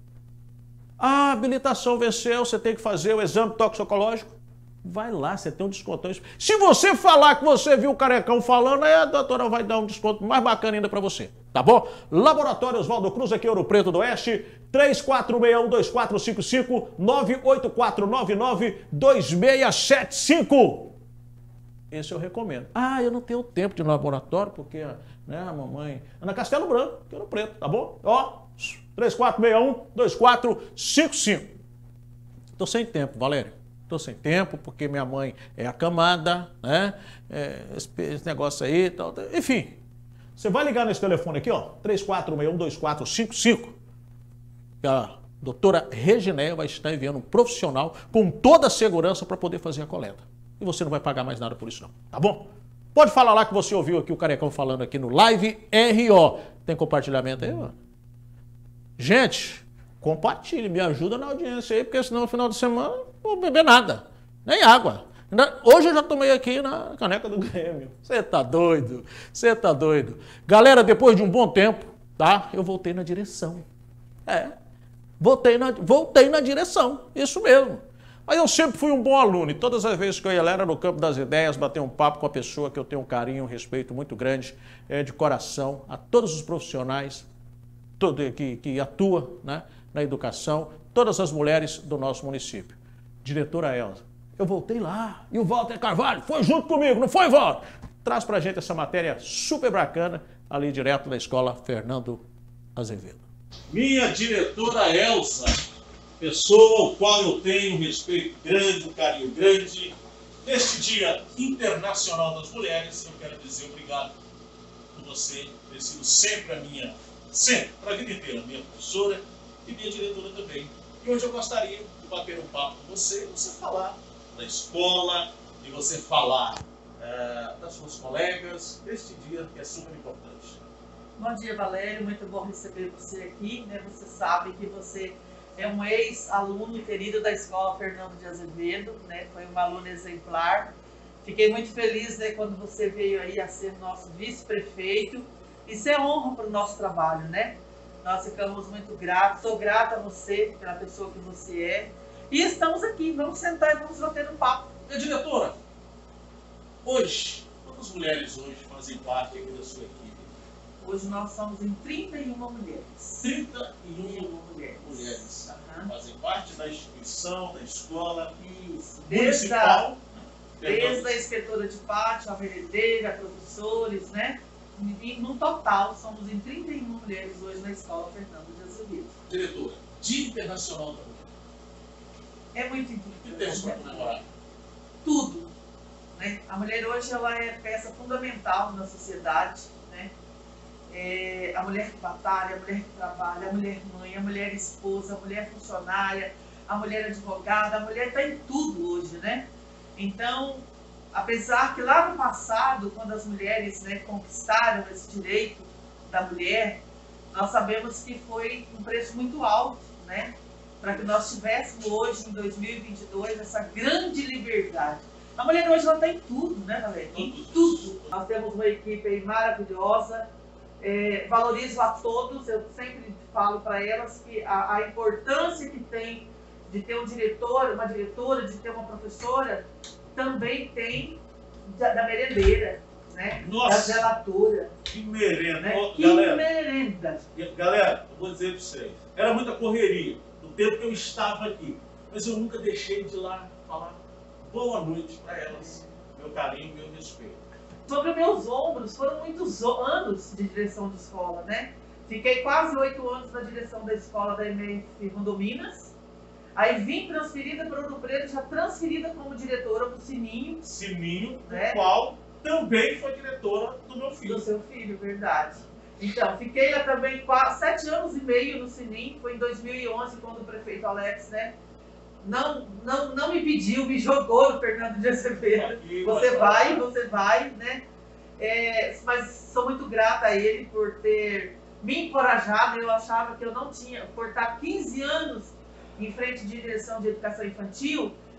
A habilitação venceu, você tem que fazer o exame toxicológico. Vai lá, você tem um desconto. Se você falar que você viu o Carecão falando, aí a doutora vai dar um desconto mais bacana ainda para você, tá bom? Laboratório Oswaldo Cruz, aqui em Ouro Preto do Oeste, três quatro seis um, dois quatro cinco cinco, nove oito quatro nove nove, dois seis sete cinco. Esse eu recomendo. Ah, eu não tenho tempo de laboratório, porque né, a mamãe... Ana Castelo Branco, aqui em Ouro Preto, tá bom? Ó, três quatro seis um, dois quatro cinco cinco. Tô sem tempo, Valério. Tô sem tempo, porque minha mãe é acamada, né? É, esse, esse negócio aí e tal. Enfim, você vai ligar nesse telefone aqui, ó, três quatro seis um, dois quatro cinco cinco. A doutora Regineia vai estar enviando um profissional com toda a segurança para poder fazer a coleta. E você não vai pagar mais nada por isso não, tá bom? Pode falar lá que você ouviu aqui o Carecão falando aqui no Live R O. Tem compartilhamento aí, mano? Gente, compartilhe, me ajuda na audiência aí, porque senão no final de semana não vou beber nada, nem água. Hoje eu já tomei aqui na caneca do Grêmio. Você tá doido, você tá doido. Galera, depois de um bom tempo, tá? Eu voltei na direção. É, voltei na, voltei na direção, isso mesmo. Mas eu sempre fui um bom aluno e todas as vezes que eu ia lá era no campo das ideias, bater um papo com a pessoa que eu tenho um carinho, um respeito muito grande, é, de coração, a todos os profissionais todo, que, que atuam, né, na educação, todas as mulheres do nosso município. Diretora Elza, eu voltei lá e o Walter Carvalho foi junto comigo, não foi, Walter? Traz pra gente essa matéria super bacana, ali direto da escola Fernando Azevedo. Minha diretora Elza, pessoa ao qual eu tenho um respeito grande, um carinho grande. Neste Dia Internacional das Mulheres, eu quero dizer obrigado por você ter sido sempre a minha, sempre, para a vida inteira, minha professora e minha diretora também. E hoje eu gostaria de bater um papo com você, você falar da escola, de você falar é, das suas colegas, deste dia que é super importante. Bom dia, Valério, muito bom receber você aqui, né? Você sabe que você é um ex-aluno querido da Escola Fernando de Azevedo, né? Foi um aluno exemplar. Fiquei muito feliz, né, quando você veio aí a ser nosso vice-prefeito. Isso é honra para o nosso trabalho, né? Nós ficamos muito gratos. Sou grata a você pela pessoa que você é. E estamos aqui, vamos sentar e vamos bater um papo. Minha diretora, hoje, quantas mulheres hoje fazem parte aqui da sua equipe? Hoje nós somos em trinta e uma mulheres. trinta e uma mulheres. mulheres. Uhum. Fazem parte da instituição, da escola Isso. Desde municipal. A, desde a inspetora de pátio, a merendeira, professores, né? E, no total, somos em trinta e uma mulheres hoje na Escola Fernando de Azevedo. Diretora, Dia Internacional da Mulher. É muito importante. O que tem para comemorar? Tudo. Né? A mulher hoje ela é peça fundamental na sociedade, né? É, a mulher que batalha, a mulher que trabalha, a mulher mãe, a mulher esposa, a mulher funcionária, a mulher advogada, a mulher está em tudo hoje, né? Então, apesar que lá no passado, quando as mulheres, né, conquistaram esse direito da mulher, nós sabemos que foi um preço muito alto, né? Para que nós tivéssemos hoje, em dois mil e vinte e dois, essa grande liberdade. A mulher hoje está em tudo, né, Valéria? Em tudo. Nós temos uma equipe aí maravilhosa. É, valorizo a todos, eu sempre falo para elas que a, a importância que tem de ter um diretor, uma diretora, de ter uma professora, também tem da, da merendeira, né? Nossa, da zelatora. Que merenda, né? Que galera, merenda. Galera, eu vou dizer para vocês, era muita correria no tempo que eu estava aqui, mas eu nunca deixei de ir lá falar boa noite para elas, meu carinho, meu respeito. Sobre meus ombros, foram muitos anos de direção de escola, né? Fiquei quase oito anos na direção da escola da M F Rondominas. Aí vim transferida para Ouro Preto, já transferida como diretora do Sininho. Sininho, né? O qual também foi diretora do meu filho. Do seu filho, verdade. Então, fiquei lá também quase, sete anos e meio no Sininho. Foi em dois mil e onze, quando o prefeito Alex, né? Não, não, não me pediu, me jogou no Fernando de Azevedo. Aqui, você vai, você vai, né? É, mas sou muito grata a ele por ter me encorajado. Eu achava que eu não tinha, por estar quinze anos em frente de direção de educação infantil,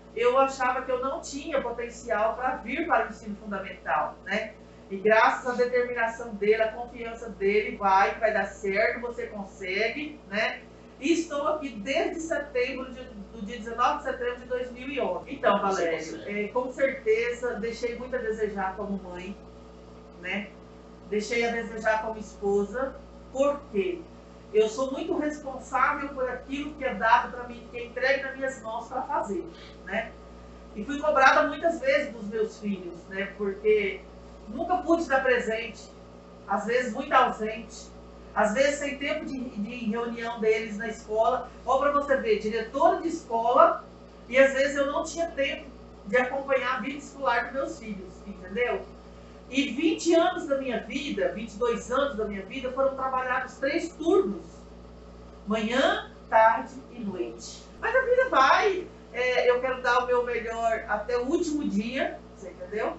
eu achava que eu não tinha potencial para vir para o ensino fundamental, né? E graças à determinação dele, à confiança dele, vai, vai dar certo, você consegue, né? E estou aqui desde setembro, de, do dia dezenove de setembro de dois mil e onze. Então, Valério, é, com certeza deixei muito a desejar como mãe, né? Deixei a desejar como esposa, porque eu sou muito responsável por aquilo que é dado para mim, que é entregue nas minhas mãos para fazer, né? E fui cobrada muitas vezes dos meus filhos, né? Porque nunca pude estar presente, às vezes muito ausente, às vezes sem tempo de, de reunião deles na escola. Ou para você ver, diretora de escola, e às vezes eu não tinha tempo de acompanhar a vida escolar dos meus filhos, entendeu? E vinte anos da minha vida, vinte e dois anos da minha vida, foram trabalhados três turnos. Manhã, tarde e noite. Mas a vida vai. É, eu quero dar o meu melhor até o último dia, você entendeu?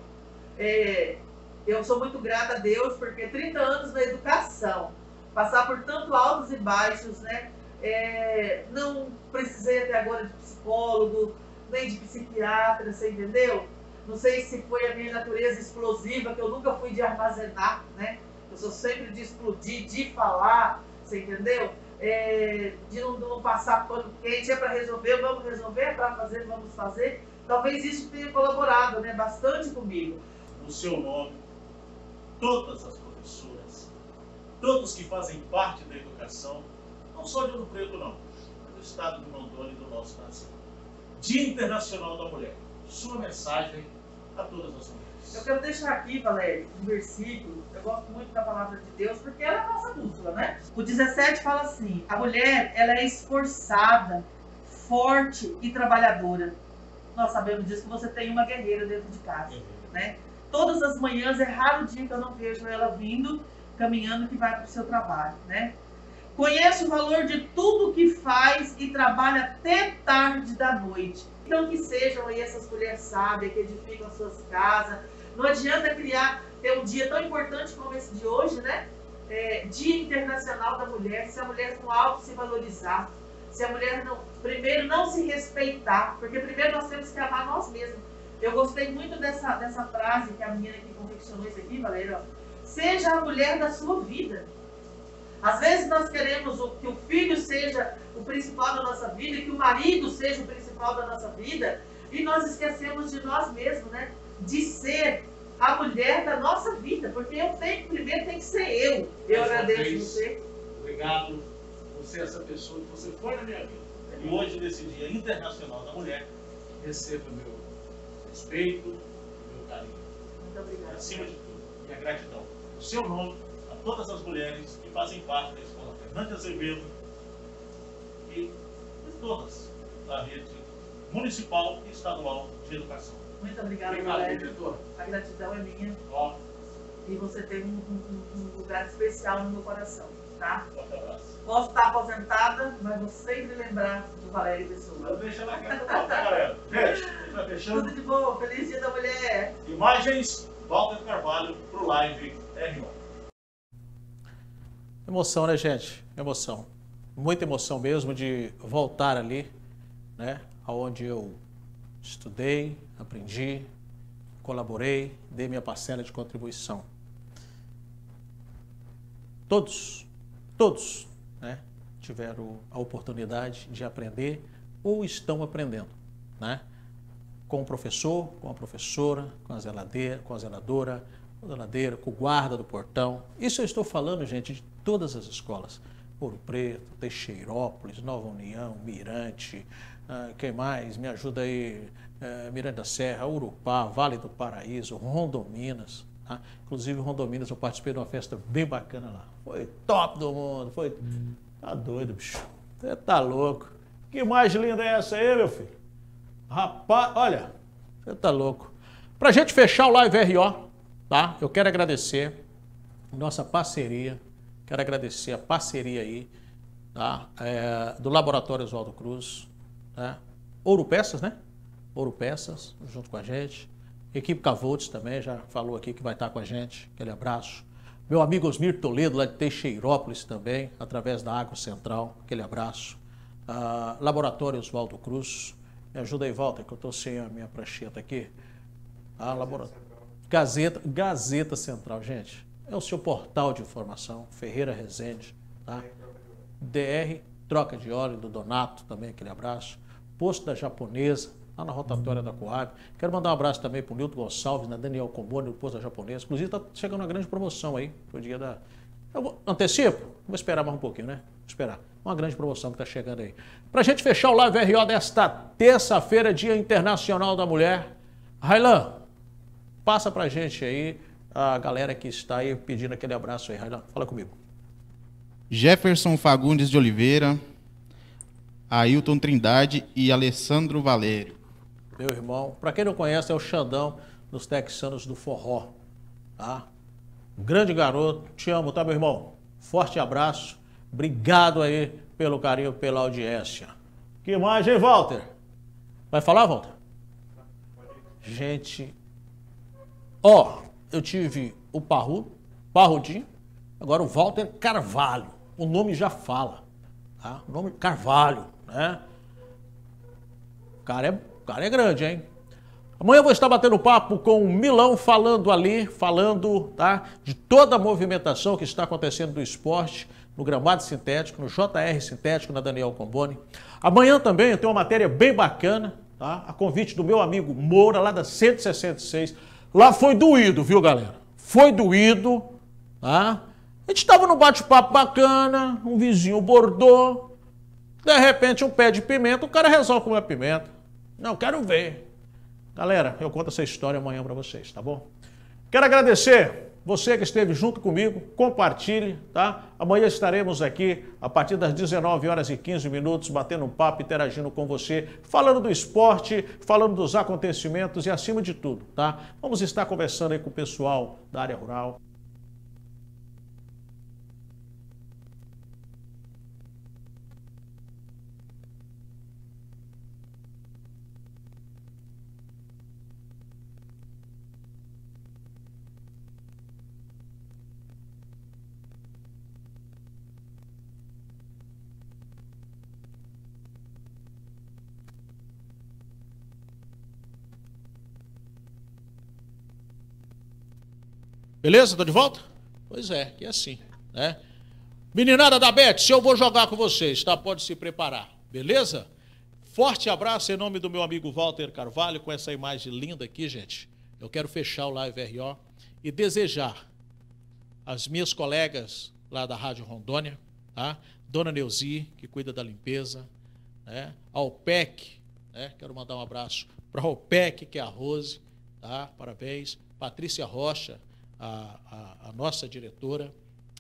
É, eu sou muito grata a Deus, porque trinta anos na educação, passar por tanto altos e baixos, né? É, não precisei até agora de psicólogo, nem de psiquiatra, você entendeu? Não sei se foi a minha natureza explosiva, que eu nunca fui de armazenar, né? Eu sou sempre de explodir, de falar, você entendeu? É, de não, não passar pano quente, é para resolver, vamos resolver, é para fazer, vamos fazer. Talvez isso tenha colaborado, né, bastante comigo. No seu nome, todas as professoras, todos que fazem parte da educação, não só de Ouro Preto não, mas do estado de Rondônia e do nosso Brasil. Dia Internacional da Mulher. Sua mensagem a todas as mulheres. Eu quero deixar aqui, Valério, um versículo. Eu gosto muito da palavra de Deus, porque ela é a nossa bússola, né? O dezessete fala assim: a mulher, ela é esforçada, forte e trabalhadora. Nós sabemos disso, que você tem uma guerreira dentro de casa, uhum. né? Todas as manhãs, é raro o dia que eu não vejo ela vindo, caminhando, que vai para o seu trabalho, né? Conhece o valor de tudo que faz e trabalha até tarde da noite. Então que sejam aí essas mulheres sábias que edificam as suas casas. Não adianta criar, ter um dia tão importante como esse de hoje, né? É, Dia Internacional da Mulher, se a mulher não auto se valorizar, se a mulher não, primeiro não se respeitar, porque primeiro nós temos que amar nós mesmos. Eu gostei muito dessa, dessa frase que a menina que confeccionou isso aqui, Valéria, ó. Seja a mulher da sua vida. Às vezes nós queremos que o filho seja o principal da nossa vida, que o marido seja o principal da nossa vida, e nós esquecemos de nós mesmos, né? De ser a mulher da nossa vida, porque eu tenho, primeiro tem que ser eu. Eu agradeço você. Obrigado, você é essa pessoa que você foi na minha vida. E hoje, nesse Dia Internacional da Mulher, receba o meu respeito, o meu carinho. Muito obrigada. Acima de tudo, minha gratidão. O seu nome a todas as mulheres que fazem parte da Escola Fernandes Azevedo e de todas da rede municipal e estadual de educação. Muito obrigada, Obrigado, Valério. diretor. A gratidão é minha. Ó. E você tem um, um, um lugar especial no meu coração, tá? Forte abraço. Posso estar aposentada, mas vou sempre lembrar do Valério Pessoa. Não deixa na cara, tá, galera? Gente, a gente vai fechando. Tudo de bom. Feliz Dia da Mulher. Imagens, Walter Carvalho, pro Live R O. Emoção, né, gente? Emoção. Muita emoção mesmo de voltar ali, né? Onde eu estudei, aprendi, colaborei, dei minha parcela de contribuição. Todos, todos, né, tiveram a oportunidade de aprender ou estão aprendendo, né? Com o professor, com a professora, com a zeladeira, com a zeladora, com a zeladeira, com o guarda do portão. Isso eu estou falando, gente, de todas as escolas. Ouro Preto, Teixeirópolis, Nova União, Mirante, uh, quem mais? Me ajuda aí, uh, Mirante da Serra, Urupá, Vale do Paraíso, Rondominas. Tá? Inclusive, Rondominas, eu participei de uma festa bem bacana lá. Foi top do mundo, foi... Tá doido, bicho. Você tá louco. Que mais linda é essa aí, meu filho? Rapaz, olha, você tá louco. Pra gente fechar o Live R O, tá? Eu quero agradecer nossa parceria. Quero agradecer a parceria aí, tá? É, do Laboratório Oswaldo Cruz, tá? Ouro Peças, né? Ouro Peças, junto com a gente. Equipe Cavoltes também, já falou aqui que vai estar com a gente. Aquele abraço. Meu amigo Osmir Toledo, lá de Teixeirópolis também, através da Água Central. Aquele abraço. Uh, Laboratório Oswaldo Cruz. Me ajuda aí, Walter, que eu estou sem a minha prancheta aqui. Ah, laboratório. Gazeta, Gazeta Central, gente. É o seu portal de informação, Ferreira Rezende, tá? D R, troca de óleo do Donato, também aquele abraço. Posto da Japonesa, lá na rotatória da Coab. Quero mandar um abraço também para o Nilton Gonçalves, na Daniel Comboni, no Posto da Japonesa. Inclusive está chegando uma grande promoção aí, pro dia da... Eu vou... Antecipo? Vou esperar mais um pouquinho, né? Vou esperar. Uma grande promoção que está chegando aí. Para a gente fechar o Live R O desta terça-feira, Dia Internacional da Mulher. Railan, passa para a gente aí a galera que está aí pedindo aquele abraço aí. Railan, fala comigo. Jefferson Fagundes de Oliveira, Ailton Trindade e Alessandro Valério. Meu irmão, para quem não conhece, é o Xandão dos Texanos do Forró, tá? Um grande garoto, te amo, tá, meu irmão? Forte abraço, obrigado aí pelo carinho, pela audiência. Que mais, hein, Walter? Vai falar, Walter? Gente, ó, eu tive o Parrudo, Parrudinho, agora o Walter Carvalho, o nome já fala, tá? O nome Carvalho, né? O cara é, o cara é grande, hein? Amanhã eu vou estar batendo papo com o Milão, falando ali, falando, tá, de toda a movimentação que está acontecendo do esporte, no gramado sintético, no J R sintético, na Daniel Comboni. Amanhã também eu tenho uma matéria bem bacana, tá? A convite do meu amigo Moura, lá da cento e sessenta e seis. Lá foi doído, viu, galera? Foi doído, tá? A gente estava num bate-papo bacana, um vizinho bordou, de repente um pé de pimenta, o cara resolve comer a pimenta. Não, quero ver. Galera, eu conto essa história amanhã para vocês, tá bom? Quero agradecer você que esteve junto comigo, compartilhe, tá? Amanhã estaremos aqui a partir das dezenove horas e quinze minutos, batendo um papo, interagindo com você, falando do esporte, falando dos acontecimentos e acima de tudo, tá? Vamos estar conversando aí com o pessoal da área rural. Beleza? Tô de volta? Pois é, que é assim, né? Meninada da Bet, se eu vou jogar com vocês, tá? Pode se preparar, beleza? Forte abraço em nome do meu amigo Walter Carvalho, com essa imagem linda aqui, gente. Eu quero fechar o Live R O e desejar às minhas colegas lá da Rádio Rondônia, tá? Dona Neuzi, que cuida da limpeza, né? A OPEC, né? Quero mandar um abraço para a OPEC, que é a Rose, tá? Parabéns. Patrícia Rocha, A, a, a nossa diretora,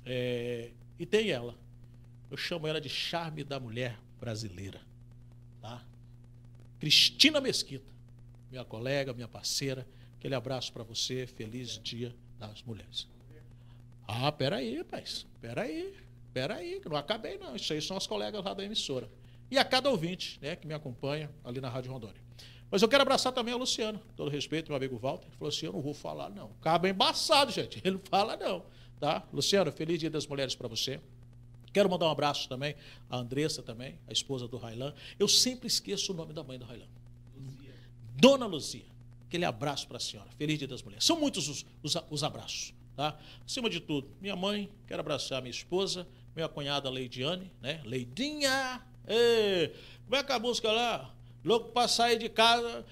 é, e tem ela, eu chamo ela de charme da mulher brasileira, tá? Cristina Mesquita, minha colega, minha parceira, aquele abraço para você, feliz Dia das Mulheres. Ah, peraí, rapaz, peraí, peraí, que não acabei não, isso aí são as colegas lá da emissora. E a cada ouvinte, né, que me acompanha ali na Rádio Rondônia. Mas eu quero abraçar também a Luciano, todo respeito, meu amigo Walter. Ele falou assim, eu não vou falar não. Cabo embaçado, gente, ele não fala não, tá? Luciano, feliz Dia das Mulheres para você. Quero mandar um abraço também à Andressa também, a esposa do Railan. Eu sempre esqueço o nome da mãe do Railan. Luzia. Dona Luzia. Aquele abraço para a senhora. Feliz Dia das Mulheres. São muitos os, os, os abraços, tá? Acima de tudo, minha mãe, quero abraçar minha esposa, minha cunhada Leidiane, né? Leidinha! Ei, como é que é a música lá? Louco para sair de casa,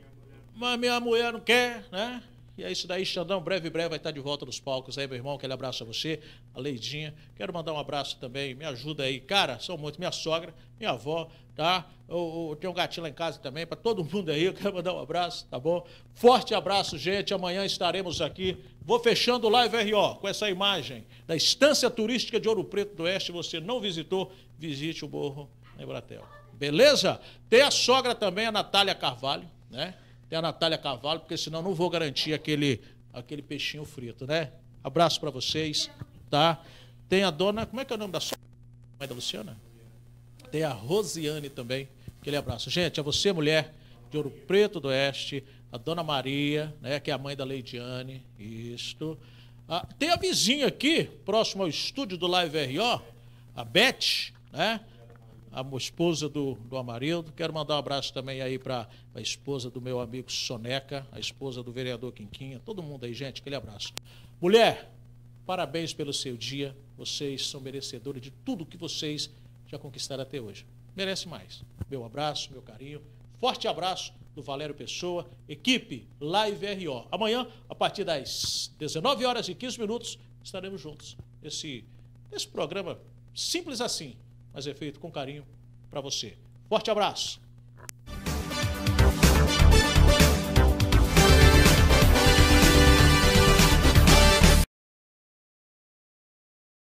mas minha mulher não quer, né? E é isso daí, Xandão, breve, breve vai estar de volta nos palcos aí, meu irmão, aquele abraço a você, a Leidinha. Quero mandar um abraço também, me ajuda aí, cara, são muito, minha sogra, minha avó, tá? Eu, eu tenho um gatinho lá em casa também, para todo mundo aí, eu quero mandar um abraço, tá bom? Forte abraço, gente, amanhã estaremos aqui. Vou fechando o Live R O com essa imagem da Estância Turística de Ouro Preto do Oeste. Você não visitou, visite o Morro na Embratel. Beleza? Tem a sogra também, a Natália Carvalho, né? Tem a Natália Carvalho, porque senão não vou garantir aquele, aquele peixinho frito, né? Abraço para vocês, tá? Tem a dona, como é que é o nome da sogra? Mãe da Luciana? Tem a Rosiane também, aquele abraço. Gente, a você, mulher de Ouro Preto do Oeste, a dona Maria, né? Que é a mãe da Leidiane, isto. Ah, tem a vizinha aqui, próximo ao estúdio do Live R O, a Beth, né? A, a esposa do, do Amarildo. Quero mandar um abraço também aí para a esposa do meu amigo Soneca, a esposa do vereador Quinquinha, todo mundo aí, gente, aquele abraço. Mulher, parabéns pelo seu dia, vocês são merecedores de tudo que vocês já conquistaram até hoje. Merece mais. Meu abraço, meu carinho, forte abraço do Valério Pessoa, equipe Live R O. Amanhã, a partir das dezenove horas e quinze minutos, estaremos juntos. Esse, esse programa simples assim, mas é feito com carinho para você. Forte abraço!